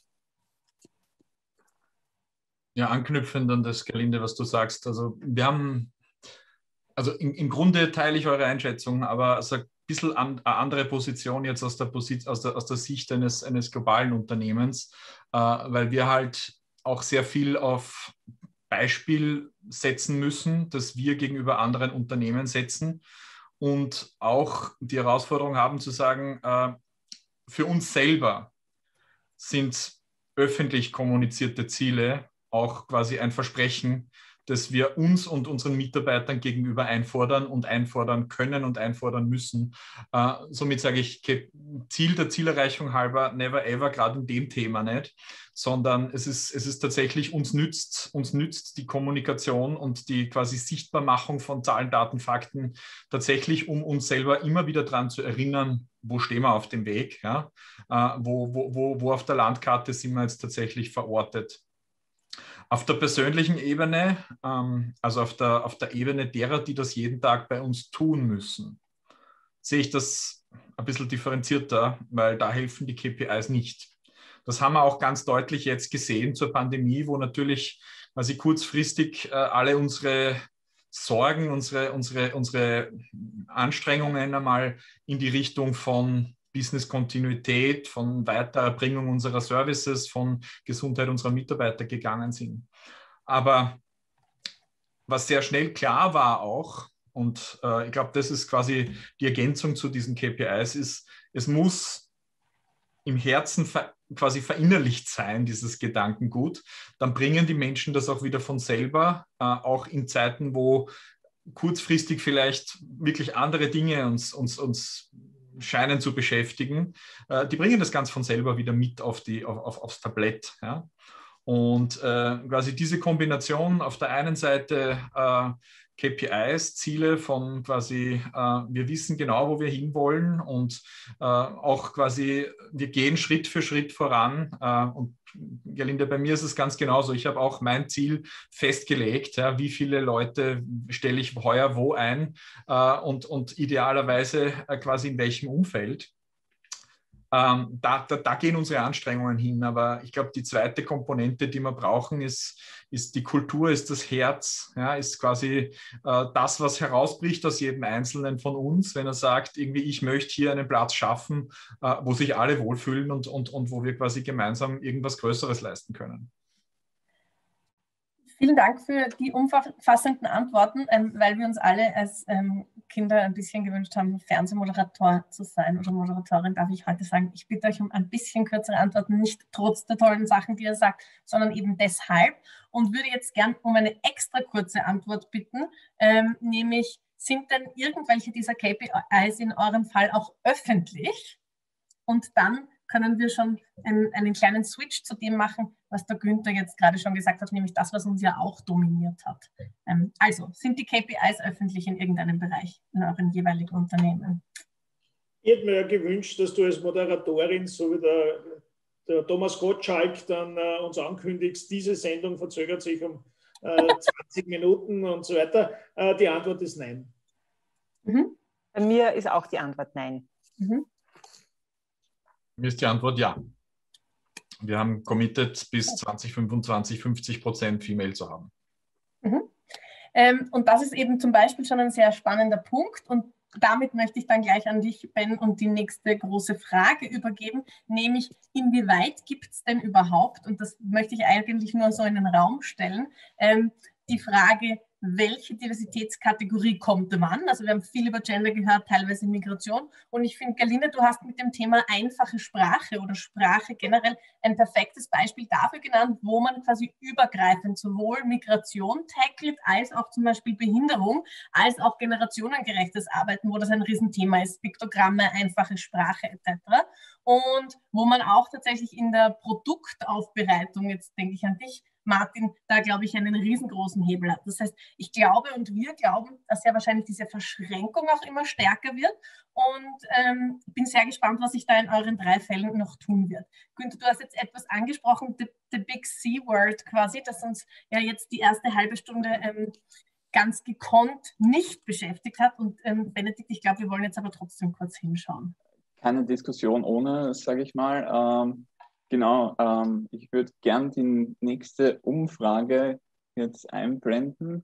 Ja, anknüpfend an das, Gerlinde, was du sagst. Also wir haben, also im, im Grunde teile ich eure Einschätzung, aber so ein bisschen an, eine andere Position jetzt aus der, Posit aus der, aus der Sicht eines, eines globalen Unternehmens, äh, weil wir halt auch sehr viel auf Beispiel setzen müssen, das wir gegenüber anderen Unternehmen setzen und auch die Herausforderung haben zu sagen, äh, für uns selber sind öffentlich kommunizierte Ziele auch quasi ein Versprechen, das wir uns und unseren Mitarbeitern gegenüber einfordern und einfordern können und einfordern müssen. Äh, somit sage ich, Ziel der Zielerreichung halber, never ever, gerade in dem Thema nicht, sondern es ist, es ist tatsächlich, uns nützt, uns nützt die Kommunikation und die quasi Sichtbarmachung von Zahlen, Daten, Fakten tatsächlich, um uns selber immer wieder daran zu erinnern, wo stehen wir auf dem Weg, ja? äh, wo, wo, wo, wo auf der Landkarte sind wir jetzt tatsächlich verortet. Auf der persönlichen Ebene, ähm, also auf der, auf der Ebene derer, die das jeden Tag bei uns tun müssen, sehe ich das ein bisschen differenzierter, weil da helfen die K P Is nicht. Das haben wir auch ganz deutlich jetzt gesehen zur Pandemie, wo natürlich quasi kurzfristig äh, alle unsere Sorgen, unsere, unsere, unsere Anstrengungen einmal in die Richtung von Business-Kontinuität, von Weitererbringung unserer Services, von Gesundheit unserer Mitarbeiter gegangen sind. Aber was sehr schnell klar war auch, und äh, ich glaube, das ist quasi die Ergänzung zu diesen K P Is, ist, es muss im Herzen ver quasi verinnerlicht sein, dieses Gedankengut. Dann bringen die Menschen das auch wieder von selber, äh, auch in Zeiten, wo kurzfristig vielleicht wirklich andere Dinge uns, uns, uns scheinen zu beschäftigen, äh, die bringen das ganz von selber wieder mit auf die, auf, auf, aufs Tablett. Ja? Und äh, quasi diese Kombination auf der einen Seite äh, K P Is, Ziele von quasi, äh, wir wissen genau, wo wir hinwollen und äh, auch quasi, wir gehen Schritt für Schritt voran. Äh, und Gerlinde, bei mir ist es ganz genauso. Ich habe auch mein Ziel festgelegt, ja, wie viele Leute stelle ich heuer wo ein äh, und, und idealerweise äh, quasi in welchem Umfeld. Ähm, da, da, da gehen unsere Anstrengungen hin, aber ich glaube, die zweite Komponente, die wir brauchen, ist, ist die Kultur, ist das Herz, ja, ist quasi äh, das, was herausbricht aus jedem Einzelnen von uns, wenn er sagt, irgendwie, ich möchte hier einen Platz schaffen, äh, wo sich alle wohlfühlen und, und, und wo wir quasi gemeinsam irgendwas Größeres leisten können. Vielen Dank für die umfassenden Antworten, ähm, weil wir uns alle als ähm, Kinder ein bisschen gewünscht haben, Fernsehmoderator zu sein oder Moderatorin, darf ich heute sagen. Ich bitte euch um ein bisschen kürzere Antworten, nicht trotz der tollen Sachen, die ihr sagt, sondern eben deshalb, und würde jetzt gern um eine extra kurze Antwort bitten, ähm, nämlich, sind denn irgendwelche dieser K P Is in eurem Fall auch öffentlich? Und dann können wir schon einen, einen kleinen Switch zu dem machen, was der Günther jetzt gerade schon gesagt hat, nämlich das, was uns ja auch dominiert hat. Ähm, also, sind die K P Is öffentlich in irgendeinem Bereich in euren jeweiligen Unternehmen? Ich hätte mir ja gewünscht, dass du als Moderatorin, so wie der, der Thomas Gottschalk dann äh, uns ankündigst, diese Sendung verzögert sich um äh, zwanzig Minuten und so weiter. Äh, die Antwort ist nein. Mhm. Bei mir ist auch die Antwort nein. Mhm. Mir ist die Antwort ja. Wir haben committed, bis zwanzig fünfundzwanzig fünfzig Prozent Female zu haben. Mhm. Ähm, und das ist eben zum Beispiel schon ein sehr spannender Punkt. Und damit möchte ich dann gleich an dich, Ben, und die nächste große Frage übergeben, nämlich inwieweit gibt es denn überhaupt, und das möchte ich eigentlich nur so in den Raum stellen, ähm, die Frage, welche Diversitätskategorie kommt wann? Also wir haben viel über Gender gehört, teilweise Migration. Und ich finde, Gerlinde, du hast mit dem Thema einfache Sprache oder Sprache generell ein perfektes Beispiel dafür genannt, wo man quasi übergreifend sowohl Migration tackelt, als auch zum Beispiel Behinderung, als auch generationengerechtes Arbeiten, wo das ein Riesenthema ist, Piktogramme, einfache Sprache et cetera. Und wo man auch tatsächlich in der Produktaufbereitung, jetzt denke ich an dich, Martin, da glaube ich einen riesengroßen Hebel hat. Das heißt, ich glaube und wir glauben, dass ja wahrscheinlich diese Verschränkung auch immer stärker wird und ähm, bin sehr gespannt, was sich da in euren drei Fällen noch tun wird. Günther, du hast jetzt etwas angesprochen, the, the Big C-Word quasi, das uns ja jetzt die erste halbe Stunde ähm, ganz gekonnt nicht beschäftigt hat und ähm, Benedikt, ich glaube, wir wollen jetzt aber trotzdem kurz hinschauen. Keine Diskussion ohne, sage ich mal. Ähm Genau, ähm, ich würde gern die nächste Umfrage jetzt einblenden.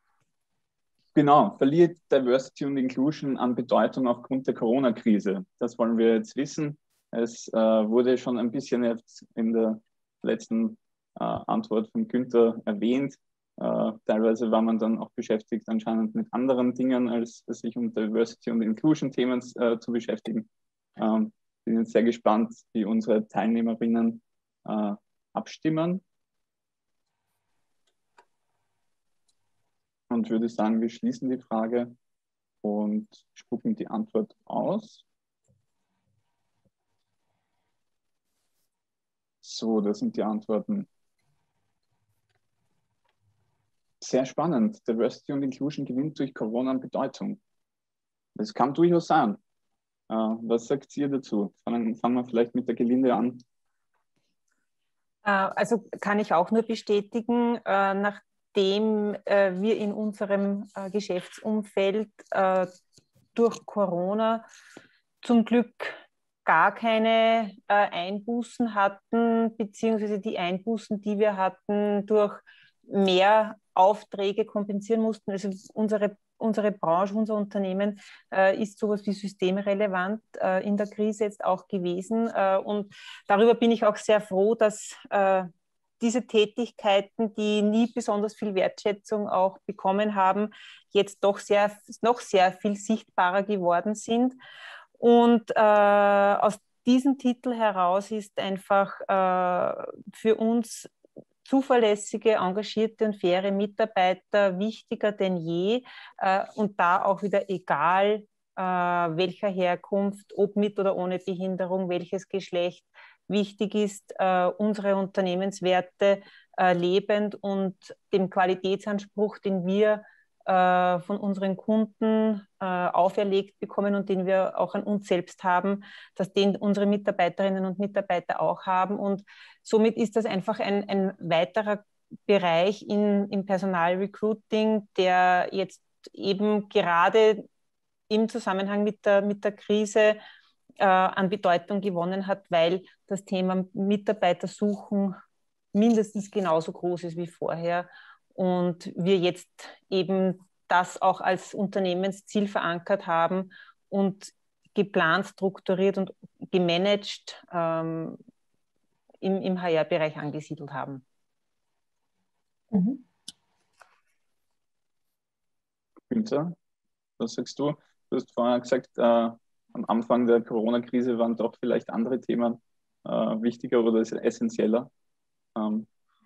Genau, verliert Diversity und Inclusion an Bedeutung aufgrund der Corona-Krise? Das wollen wir jetzt wissen. Es äh, wurde schon ein bisschen jetzt in der letzten äh, Antwort von Günther erwähnt. Äh, teilweise war man dann auch beschäftigt anscheinend mit anderen Dingen, als, als sich um Diversity und Inclusion-Themen äh, zu beschäftigen. Ähm, bin jetzt sehr gespannt, wie unsere Teilnehmerinnen äh, abstimmen. Und würde sagen, wir schließen die Frage und spucken die Antwort aus. So, das sind die Antworten. Sehr spannend. Diversity und Inclusion gewinnt durch Corona an Bedeutung. Das kann durchaus sein. Äh, was sagt ihr dazu? Fangen, fangen wir vielleicht mit der Gelinde an. Also kann ich auch nur bestätigen, nachdem wir in unserem Geschäftsumfeld durch Corona zum Glück gar keine Einbußen hatten, beziehungsweise die Einbußen, die wir hatten, durch mehr Aufträge kompensieren mussten. Also unsere, unsere Branche, unser Unternehmen äh, ist sowas wie systemrelevant äh, in der Krise jetzt auch gewesen. Äh, und darüber bin ich auch sehr froh, dass äh, diese Tätigkeiten, die nie besonders viel Wertschätzung auch bekommen haben, jetzt doch sehr, noch sehr viel sichtbarer geworden sind. Und äh, aus diesem Titel heraus ist einfach äh, für uns zuverlässige, engagierte und faire Mitarbeiter wichtiger denn je äh, und da auch wieder egal, äh, welcher Herkunft, ob mit oder ohne Behinderung, welches Geschlecht, wichtig ist, äh, unsere Unternehmenswerte äh, lebend und dem Qualitätsanspruch, den wir äh, von unseren Kunden äh, auferlegt bekommen und den wir auch an uns selbst haben, dass den unsere Mitarbeiterinnen und Mitarbeiter auch haben. Und somit ist das einfach ein, ein weiterer Bereich in, im Personalrecruiting, der jetzt eben gerade im Zusammenhang mit der, mit der Krise äh, an Bedeutung gewonnen hat, weil das Thema Mitarbeitersuchen mindestens genauso groß ist wie vorher. Und wir jetzt eben das auch als Unternehmensziel verankert haben und geplant, strukturiert und gemanagt ähm, im, im H R-Bereich angesiedelt haben. Mhm. Günther, was sagst du? Du hast vorher gesagt, äh, am Anfang der Corona-Krise waren doch vielleicht andere Themen äh, wichtiger oder essentieller. Ähm,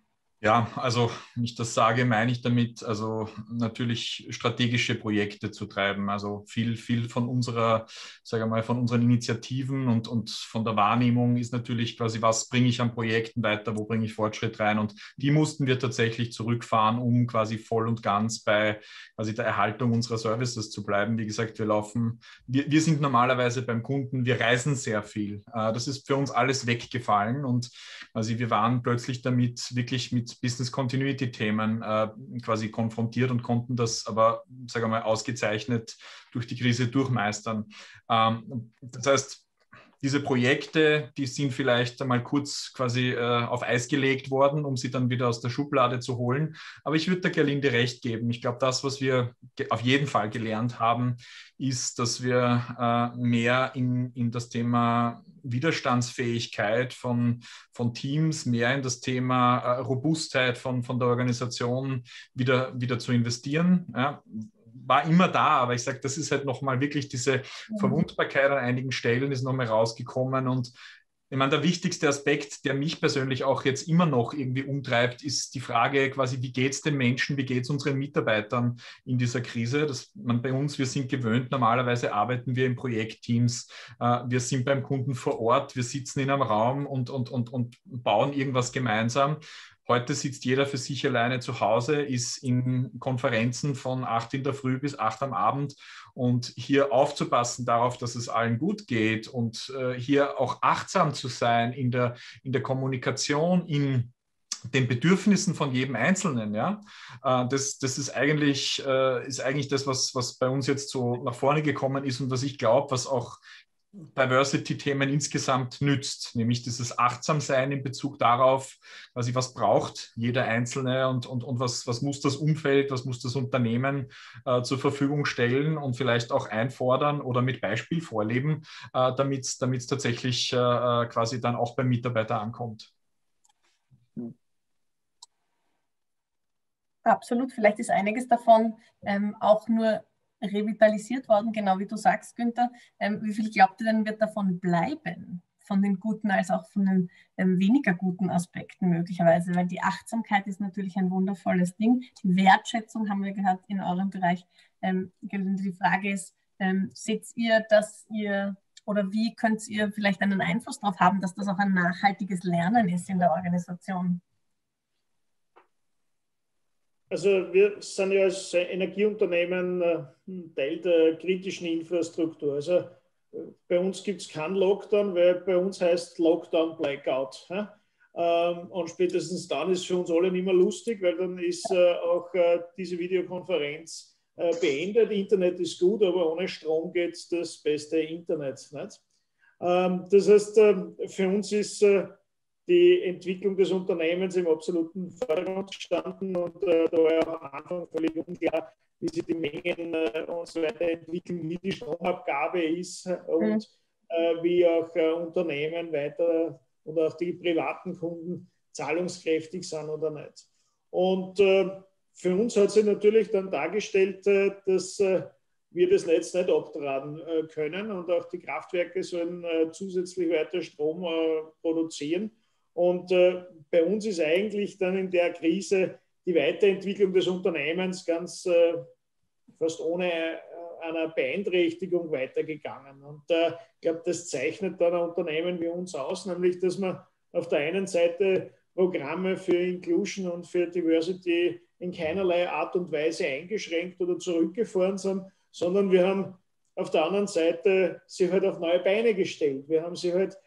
Ja, also wenn ich das sage, meine ich damit, also natürlich strategische Projekte zu treiben. Also viel, viel von unserer, sage ich mal, von unseren Initiativen und, und von der Wahrnehmung ist natürlich quasi, was bringe ich an Projekten weiter, wo bringe ich Fortschritt rein. Und die mussten wir tatsächlich zurückfahren, um quasi voll und ganz bei quasi der Erhaltung unserer Services zu bleiben. Wie gesagt, wir laufen, wir, wir sind normalerweise beim Kunden, wir reisen sehr viel. Das ist für uns alles weggefallen und also wir waren plötzlich damit wirklich mit Business Continuity Themen äh, quasi konfrontiert und konnten das aber, sage ich mal, ausgezeichnet durch die Krise durchmeistern. Ähm, das heißt, diese Projekte, die sind vielleicht einmal kurz quasi äh, auf Eis gelegt worden, um sie dann wieder aus der Schublade zu holen. Aber ich würde der Gerlinde recht geben. Ich glaube, das, was wir auf jeden Fall gelernt haben, ist, dass wir äh, mehr in, in das Thema Widerstandsfähigkeit von, von Teams, mehr in das Thema äh, Robustheit von, von der Organisation wieder, wieder zu investieren. Ja. War immer da, aber ich sage, das ist halt nochmal wirklich diese Verwundbarkeit an einigen Stellen ist nochmal rausgekommen und ich meine, der wichtigste Aspekt, der mich persönlich auch jetzt immer noch irgendwie umtreibt, ist die Frage quasi, wie geht es den Menschen, wie geht es unseren Mitarbeitern in dieser Krise? Das, man, bei uns, wir sind gewöhnt, normalerweise arbeiten wir in Projektteams, äh, wir sind beim Kunden vor Ort, wir sitzen in einem Raum und, und, und, und bauen irgendwas gemeinsam. Heute sitzt jeder für sich alleine zu Hause, ist in Konferenzen von acht in der Früh bis acht am Abend und hier aufzupassen darauf, dass es allen gut geht und äh, hier auch achtsam zu sein in der, in der Kommunikation, in den Bedürfnissen von jedem Einzelnen, ja, äh, das, das ist eigentlich, äh, ist eigentlich das, was, was bei uns jetzt so nach vorne gekommen ist und was ich glaube, was auch Diversity-Themen insgesamt nützt, nämlich dieses Achtsamsein in Bezug darauf, quasi was braucht jeder Einzelne und, und, und was, was muss das Umfeld, was muss das Unternehmen äh, zur Verfügung stellen und vielleicht auch einfordern oder mit Beispiel vorleben, äh, damit es tatsächlich äh, quasi dann auch beim Mitarbeiter ankommt. Absolut, vielleicht ist einiges davon ähm, auch nur revitalisiert worden, genau wie du sagst, Günther. Ähm, wie viel glaubt ihr denn, wird davon bleiben von den guten als auch von den ähm, weniger guten Aspekten möglicherweise, weil die Achtsamkeit ist natürlich ein wundervolles Ding. Die Wertschätzung haben wir gehört in eurem Bereich. Ähm, die Frage ist, ähm, seht ihr, dass ihr oder wie könnt ihr vielleicht einen Einfluss darauf haben, dass das auch ein nachhaltiges Lernen ist in der Organisation? Also wir sind ja als Energieunternehmen ein Teil der kritischen Infrastruktur. Also bei uns gibt es keinen Lockdown, weil bei uns heißt Lockdown Blackout. Und spätestens dann ist für uns alle nicht mehr lustig, weil dann ist auch diese Videokonferenz beendet. Internet ist gut, aber ohne Strom geht das beste Internet nicht. Das heißt, für uns ist die Entwicklung des Unternehmens im absoluten Vordergrund gestanden und äh, da war ja auch am Anfang völlig unklar, wie sich die Mengen äh, und so weiter entwickeln, wie die Stromabgabe ist und mhm. äh, wie auch äh, Unternehmen weiter und auch die privaten Kunden zahlungskräftig sind oder nicht. Und äh, für uns hat sich natürlich dann dargestellt, äh, dass äh, wir das Netz nicht abtragen äh, können und auch die Kraftwerke sollen äh, zusätzlich weiter Strom äh, produzieren. Und äh, bei uns ist eigentlich dann in der Krise die Weiterentwicklung des Unternehmens ganz äh, fast ohne äh, einer Beeinträchtigung weitergegangen. Und äh, ich glaube, das zeichnet dann ein Unternehmen wie uns aus, nämlich dass wir auf der einen Seite Programme für Inclusion und für Diversity in keinerlei Art und Weise eingeschränkt oder zurückgefahren sind, sondern wir haben auf der anderen Seite sie halt auf neue Beine gestellt. Wir haben sie halt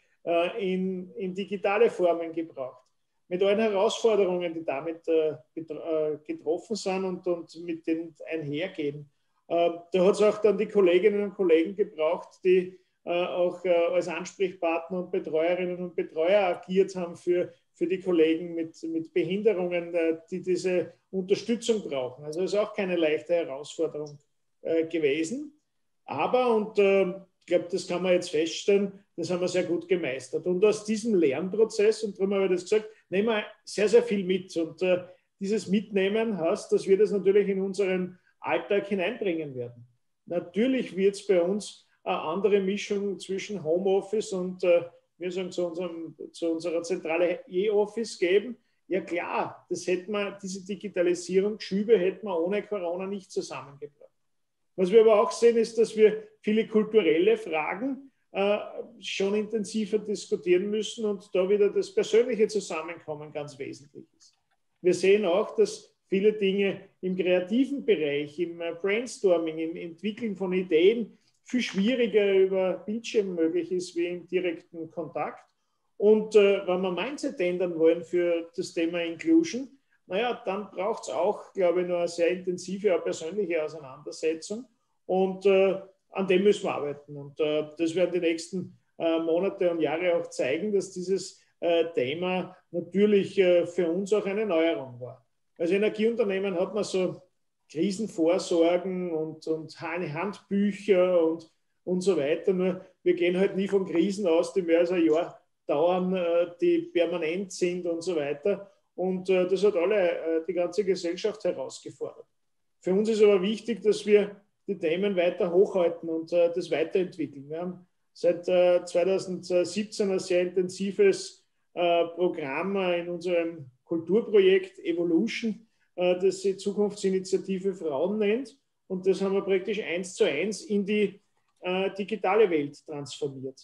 In, in digitale Formen gebraucht. Mit allen Herausforderungen, die damit äh, getroffen sind und, und mit denen einhergehen. Äh, da hat es auch dann die Kolleginnen und Kollegen gebraucht, die äh, auch äh, als Ansprechpartner und Betreuerinnen und Betreuer agiert haben für, für die Kollegen mit, mit Behinderungen, äh, die diese Unterstützung brauchen. Also ist auch keine leichte Herausforderung äh, gewesen. Aber, und äh, ich glaube, das kann man jetzt feststellen, das haben wir sehr gut gemeistert. Und aus diesem Lernprozess, und darum habe ich das gesagt, nehmen wir sehr, sehr viel mit. Und äh, dieses Mitnehmen heißt, dass wir das natürlich in unseren Alltag hineinbringen werden. Natürlich wird es bei uns eine andere Mischung zwischen Homeoffice und äh, wir sagen zu, unserem, zu unserer Zentrale E-Office geben. Ja klar, das hätte man, diese Digitalisierung, Schübe hätten wir ohne Corona nicht zusammengebracht. Was wir aber auch sehen, ist, dass wir viele kulturelle Fragen äh, schon intensiver diskutieren müssen und da wieder das persönliche Zusammenkommen ganz wesentlich ist. Wir sehen auch, dass viele Dinge im kreativen Bereich, im Brainstorming, im Entwickeln von Ideen viel schwieriger über Bildschirm möglich ist wie im direkten Kontakt. Und äh, wenn wir Mindset ändern wollen für das Thema Inclusion, naja, dann braucht es auch, glaube ich, noch eine sehr intensive, auch persönliche Auseinandersetzung. Und äh, an dem müssen wir arbeiten. Und äh, das werden die nächsten äh, Monate und Jahre auch zeigen, dass dieses äh, Thema natürlich äh, für uns auch eine Neuerung war. Als Energieunternehmen hat man so Krisenvorsorgen und, und Handbücher und, und so weiter. Nur wir gehen halt nie von Krisen aus, die mehr als ein Jahr dauern, äh, die permanent sind und so weiter. Und äh, das hat alle, äh, die ganze Gesellschaft herausgefordert. Für uns ist aber wichtig, dass wir die Themen weiter hochhalten und äh, das weiterentwickeln. Wir haben seit äh, zweitausendsiebzehn ein sehr intensives äh, Programm in unserem Kulturprojekt Evolution, äh, das die Zukunftsinitiative Frauen nennt. Und das haben wir praktisch eins zu eins in die äh, digitale Welt transformiert.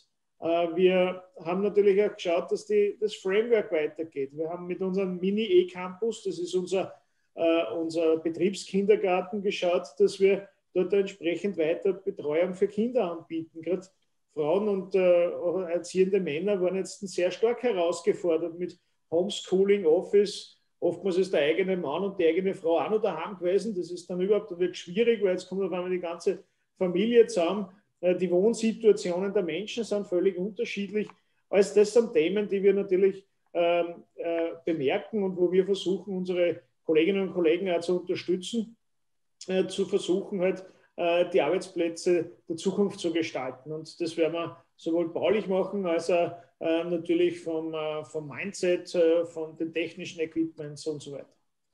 Wir haben natürlich auch geschaut, dass die, das Framework weitergeht. Wir haben mit unserem Mini-E-Campus, das ist unser, äh, unser Betriebskindergarten, geschaut, dass wir dort entsprechend weiter Betreuung für Kinder anbieten. Gerade Frauen und äh, erziehende Männer waren jetzt sehr stark herausgefordert mit Homeschooling, Office. Oftmals ist der eigene Mann und die eigene Frau auch noch daheim gewesen. Das ist dann überhaupt dann wird schwierig, weil jetzt kommt auf einmal die ganze Familie zusammen. Die Wohnsituationen der Menschen sind völlig unterschiedlich. Also das sind Themen, die wir natürlich ähm, äh, bemerken und wo wir versuchen, unsere Kolleginnen und Kollegen auch zu unterstützen, äh, zu versuchen, halt, äh, die Arbeitsplätze der Zukunft zu gestalten. Und das werden wir sowohl baulich machen, als auch äh, natürlich vom, äh, vom Mindset, äh, von den technischen Equipments und so weiter.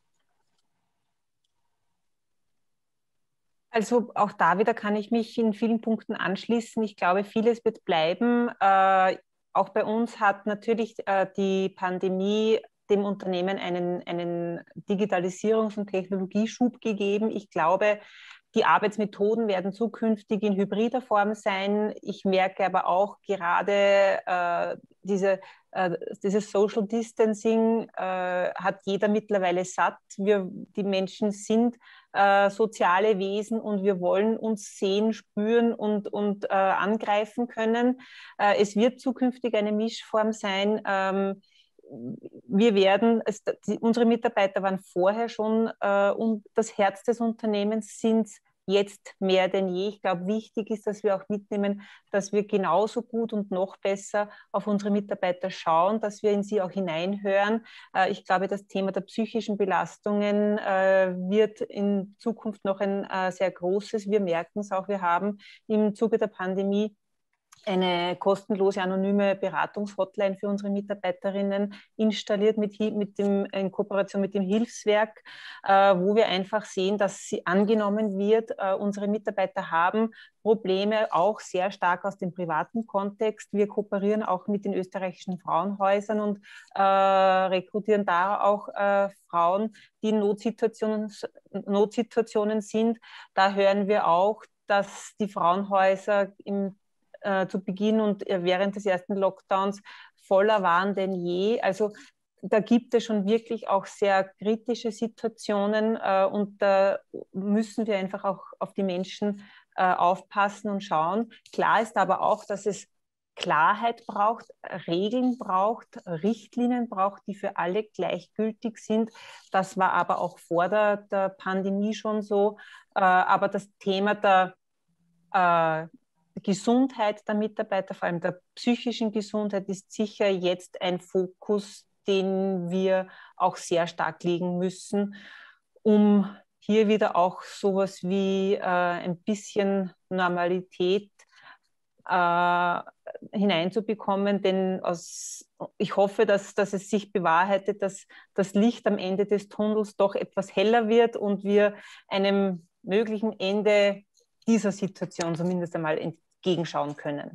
Also auch da wieder kann ich mich in vielen Punkten anschließen. Ich glaube, vieles wird bleiben. Äh, auch bei uns hat natürlich äh, die Pandemie dem Unternehmen einen, einen Digitalisierungs- und Technologieschub gegeben. Ich glaube, die Arbeitsmethoden werden zukünftig in hybrider Form sein. Ich merke aber auch gerade äh, diese, äh, dieses Social Distancing äh, hat jeder mittlerweile satt. Wir, die Menschen sind äh, soziale Wesen und wir wollen uns sehen, spüren und, und äh, angreifen können. Äh, es wird zukünftig eine Mischform sein. Ähm, wir werden, es, die, unsere Mitarbeiter waren vorher schon äh, und das Herz des Unternehmens sind jetzt mehr denn je. Ich glaube, wichtig ist, dass wir auch mitnehmen, dass wir genauso gut und noch besser auf unsere Mitarbeiter schauen, dass wir in sie auch hineinhören. Äh, ich glaube, das Thema der psychischen Belastungen äh, wird in Zukunft noch ein äh, sehr großes. Wir merken es auch, wir haben im Zuge der Pandemie eine kostenlose anonyme Beratungshotline für unsere Mitarbeiterinnen installiert mit, mit dem, in Kooperation mit dem Hilfswerk, äh, wo wir einfach sehen, dass sie angenommen wird. Äh, unsere Mitarbeiter haben Probleme auch sehr stark aus dem privaten Kontext. Wir kooperieren auch mit den österreichischen Frauenhäusern und äh, rekrutieren da auch äh, Frauen, die in Notsituationen, Notsituationen sind. Da hören wir auch, dass die Frauenhäuser im Äh, zu Beginn und während des ersten Lockdowns voller waren denn je. Also da gibt es schon wirklich auch sehr kritische Situationen äh, und da müssen wir einfach auch auf die Menschen äh, aufpassen und schauen. Klar ist aber auch, dass es Klarheit braucht, Regeln braucht, Richtlinien braucht, die für alle gleichgültig sind. Das war aber auch vor der, der Pandemie schon so. Äh, aber das Thema der äh, Gesundheit der Mitarbeiter, vor allem der psychischen Gesundheit, ist sicher jetzt ein Fokus, den wir auch sehr stark legen müssen, um hier wieder auch sowas wie äh, ein bisschen Normalität äh, hineinzubekommen. Denn aus, ich hoffe, dass, dass es sich bewahrheitet, dass das Licht am Ende des Tunnels doch etwas heller wird und wir einem möglichen Ende dieser Situation zumindest einmal entgegenschauen können.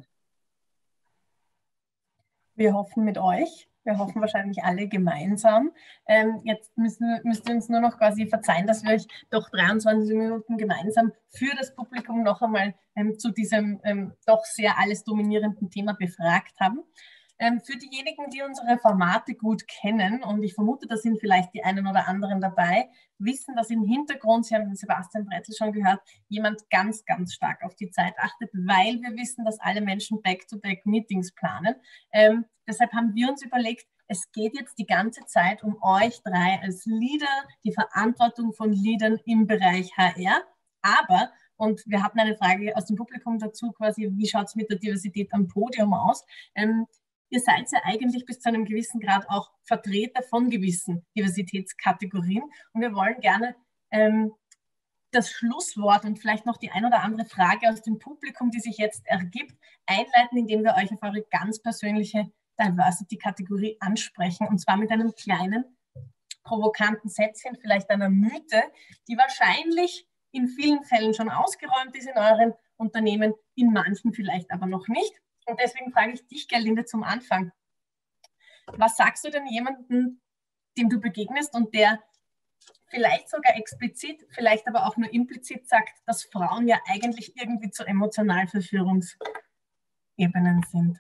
Wir hoffen mit euch. Wir hoffen wahrscheinlich alle gemeinsam. Ähm, jetzt müssen, müsst ihr uns nur noch quasi verzeihen, dass wir euch doch dreiundzwanzig Minuten gemeinsam für das Publikum noch einmal ähm, zu diesem ähm, doch sehr alles dominierenden Thema befragt haben. Ähm, für diejenigen, die unsere Formate gut kennen, und ich vermute, da sind vielleicht die einen oder anderen dabei, wissen, dass im Hintergrund, Sie haben den Sebastian Bretl schon gehört, jemand ganz, ganz stark auf die Zeit achtet, weil wir wissen, dass alle Menschen Back-to-Back-Meetings planen. Ähm, deshalb haben wir uns überlegt, es geht jetzt die ganze Zeit um euch drei als Leader, die Verantwortung von Leadern im Bereich H R, aber und wir hatten eine Frage aus dem Publikum dazu, quasi, wie schaut es mit der Diversität am Podium aus? Ähm, Ihr seid ja eigentlich bis zu einem gewissen Grad auch Vertreter von gewissen Diversitätskategorien. Und wir wollen gerne ähm, das Schlusswort und vielleicht noch die ein oder andere Frage aus dem Publikum, die sich jetzt ergibt, einleiten, indem wir euch auf eure ganz persönliche Diversity-Kategorie ansprechen. Und zwar mit einem kleinen, provokanten Sätzchen, vielleicht einer Mythe, die wahrscheinlich in vielen Fällen schon ausgeräumt ist in euren Unternehmen, in manchen vielleicht aber noch nicht. Und deswegen frage ich dich, Gerlinde, zum Anfang. Was sagst du denn jemandem, dem du begegnest und der vielleicht sogar explizit, vielleicht aber auch nur implizit sagt, dass Frauen ja eigentlich irgendwie zu emotional für Führungsebenen sind?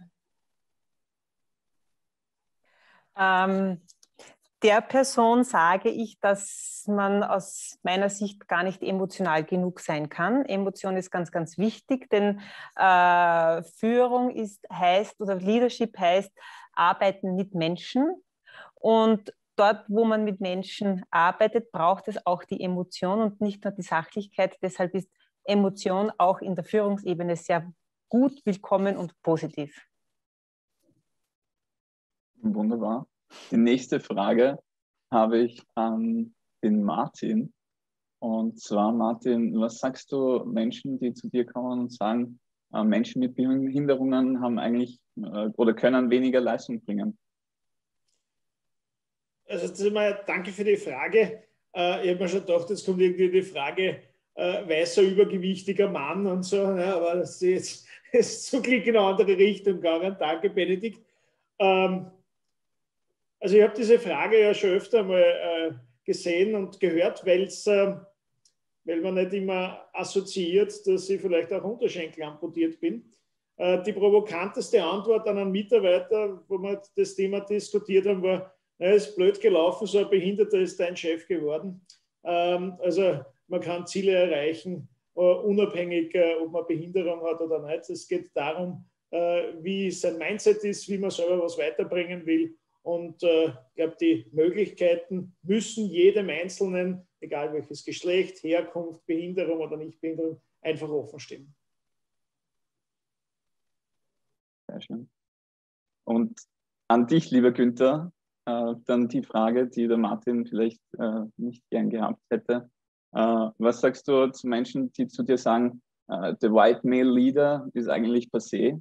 Ähm, der Person sage ich, dass man aus meiner Sicht gar nicht emotional genug sein kann. Emotion ist ganz, ganz wichtig, denn äh, Führung ist, heißt, oder Leadership heißt, arbeiten mit Menschen. Und dort, wo man mit Menschen arbeitet, braucht es auch die Emotion und nicht nur die Sachlichkeit. Deshalb ist Emotion auch in der Führungsebene sehr gut, willkommen und positiv. Wunderbar. Die nächste Frage habe ich an den Martin. Und zwar, Martin, was sagst du Menschen, die zu dir kommen und sagen, äh, Menschen mit Behinderungen haben eigentlich äh, oder können weniger Leistung bringen? Also das ist mal, danke für die Frage. Äh, ich habe mir schon gedacht, jetzt kommt irgendwie die Frage, äh, weißer, übergewichtiger Mann und so, ja, aber das ist jetzt ist zum Glück in eine andere Richtung gegangen. Danke, Benedikt. ähm, also ich habe diese Frage ja schon öfter mal äh, gesehen und gehört, weil's, äh, weil man nicht immer assoziiert, dass ich vielleicht auch Unterschenkel amputiert bin. Äh, die provokanteste Antwort an einen Mitarbeiter, wo wir das Thema diskutiert haben, war, na, ist blöd gelaufen, so ein Behinderter ist dein Chef geworden. Ähm, also man kann Ziele erreichen, uh, unabhängig, uh, ob man Behinderung hat oder nicht. Es geht darum, uh, wie sein Mindset ist, wie man selber was weiterbringen will. Und uh, ich glaube, die Möglichkeiten müssen jedem Einzelnen, egal welches Geschlecht, Herkunft, Behinderung oder Nichtbehinderung, einfach offen stehen. Sehr schön. Und an dich, lieber Günther, uh, dann die Frage, die der Martin vielleicht uh, nicht gern gehabt hätte. Uh, was sagst du zu Menschen, die zu dir sagen, uh, the white male leader ist eigentlich passé?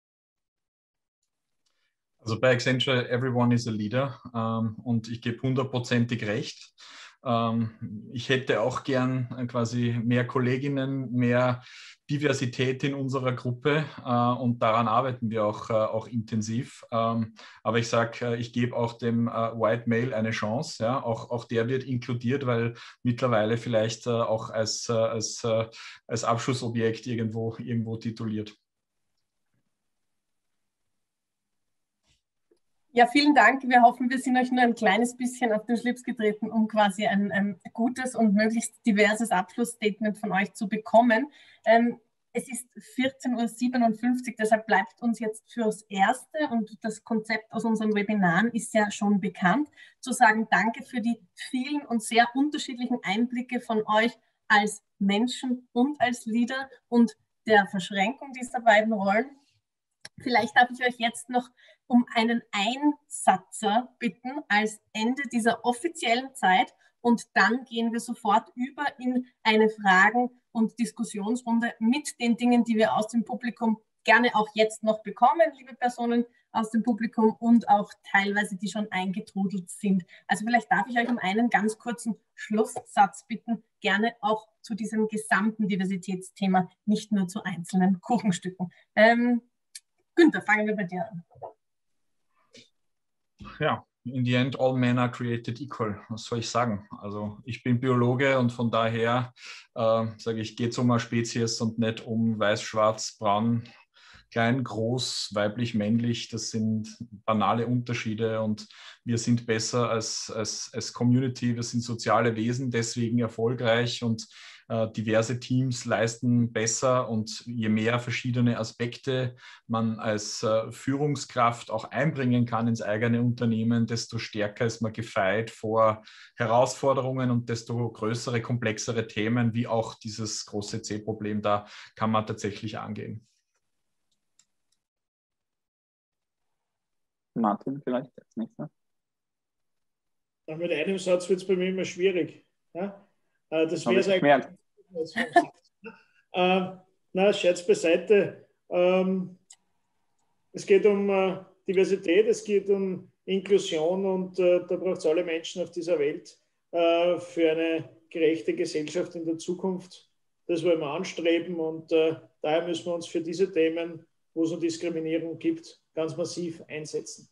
Also bei Accenture, everyone is a leader, ähm, und ich gebe hundertprozentig recht. Ähm, ich hätte auch gern äh, quasi mehr Kolleginnen, mehr Diversität in unserer Gruppe, äh, und daran arbeiten wir auch, äh, auch intensiv. Ähm, aber ich sage, äh, ich gebe auch dem äh, White Male eine Chance. Ja? Auch, auch der wird inkludiert, weil mittlerweile vielleicht äh, auch als, äh, als, äh, als Abschlussobjekt irgendwo, irgendwo tituliert. Ja, vielen Dank. Wir hoffen, wir sind euch nur ein kleines bisschen auf den Schlips getreten, um quasi ein, ein gutes und möglichst diverses Abschlussstatement von euch zu bekommen. Ähm, es ist vierzehn Uhr siebenundfünfzig, deshalb bleibt uns jetzt fürs Erste, und das Konzept aus unseren Webinaren ist ja schon bekannt, zu sagen, danke für die vielen und sehr unterschiedlichen Einblicke von euch als Menschen und als Leader und der Verschränkung dieser beiden Rollen. Vielleicht darf ich euch jetzt noch um einen Einsatzer bitten als Ende dieser offiziellen Zeit, und dann gehen wir sofort über in eine Fragen- und Diskussionsrunde mit den Dingen, die wir aus dem Publikum gerne auch jetzt noch bekommen, liebe Personen aus dem Publikum, und auch teilweise, die schon eingetrudelt sind. Also vielleicht darf ich euch um einen ganz kurzen Schlusssatz bitten, gerne auch zu diesem gesamten Diversitätsthema, nicht nur zu einzelnen Kuchenstücken. Ähm, Günther, fangen wir bei dir an. Ja, in the end, all men are created equal. Was soll ich sagen? Also ich bin Biologe und von daher äh, sage ich, geht es um eine Spezies und nicht um weiß, schwarz, braun, klein, groß, weiblich, männlich. Das sind banale Unterschiede und wir sind besser als, als, als Community. Wir sind soziale Wesen, deswegen erfolgreich, und äh, diverse Teams leisten besser, und je mehr verschiedene Aspekte man als äh, Führungskraft auch einbringen kann ins eigene Unternehmen, desto stärker ist man gefeit vor Herausforderungen und desto größere, komplexere Themen, wie auch dieses große C-Problem, da kann man tatsächlich angehen. Martin, vielleicht als nächster. Mit einem Satz wird es bei mir immer schwierig. Ja? Das wäre es eigentlich. äh, na, Scherz beiseite. Ähm, es geht um äh, Diversität, es geht um Inklusion, und äh, da braucht es alle Menschen auf dieser Welt äh, für eine gerechte Gesellschaft in der Zukunft. Das wollen wir anstreben, und äh, daher müssen wir uns für diese Themen, wo es um Diskriminierung gibt, ganz massiv einsetzen.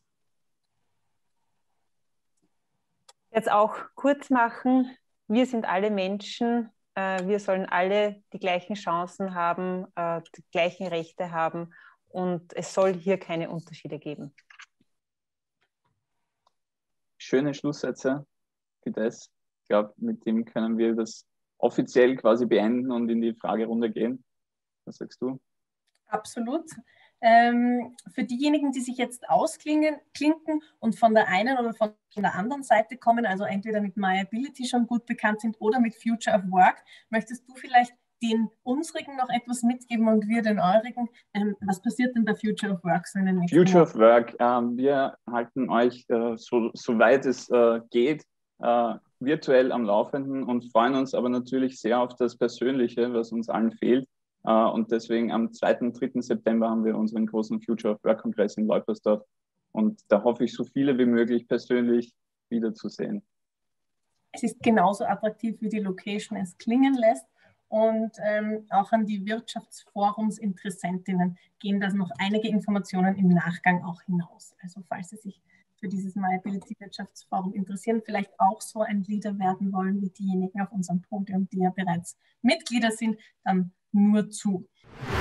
Jetzt auch kurz machen. Wir sind alle Menschen. Äh, wir sollen alle die gleichen Chancen haben, äh, die gleichen Rechte haben, und es soll hier keine Unterschiede geben. Schöne Schlusssätze für das. Ich glaube, mit dem können wir das offiziell quasi beenden und in die Fragerunde gehen. Was sagst du? Absolut. Ähm, für diejenigen, die sich jetzt ausklinken und von der einen oder von der anderen Seite kommen, also entweder mit MyAbility schon gut bekannt sind oder mit Future of Work, möchtest du vielleicht den unsrigen noch etwas mitgeben und wir den eurigen? Ähm, was passiert denn bei Future of Work so in den nächsten Future Wochen? of Work, äh, wir halten euch, äh, so, soweit es äh, geht, äh, virtuell am Laufenden und freuen uns aber natürlich sehr auf das Persönliche, was uns allen fehlt. Uh, und deswegen am zweiten und dritten September haben wir unseren großen Future of Work Kongress in Leupersdorf. Und da hoffe ich, so viele wie möglich persönlich wiederzusehen. Es ist genauso attraktiv, wie die Location es klingen lässt. und ähm, auch an die Wirtschaftsforumsinteressentinnen gehen da noch einige Informationen im Nachgang auch hinaus. Also falls Sie sich für dieses MyAbility-Wirtschaftsforum interessieren, vielleicht auch so ein Leader werden wollen wie diejenigen auf unserem Podium, die ja bereits Mitglieder sind, dann nur zu.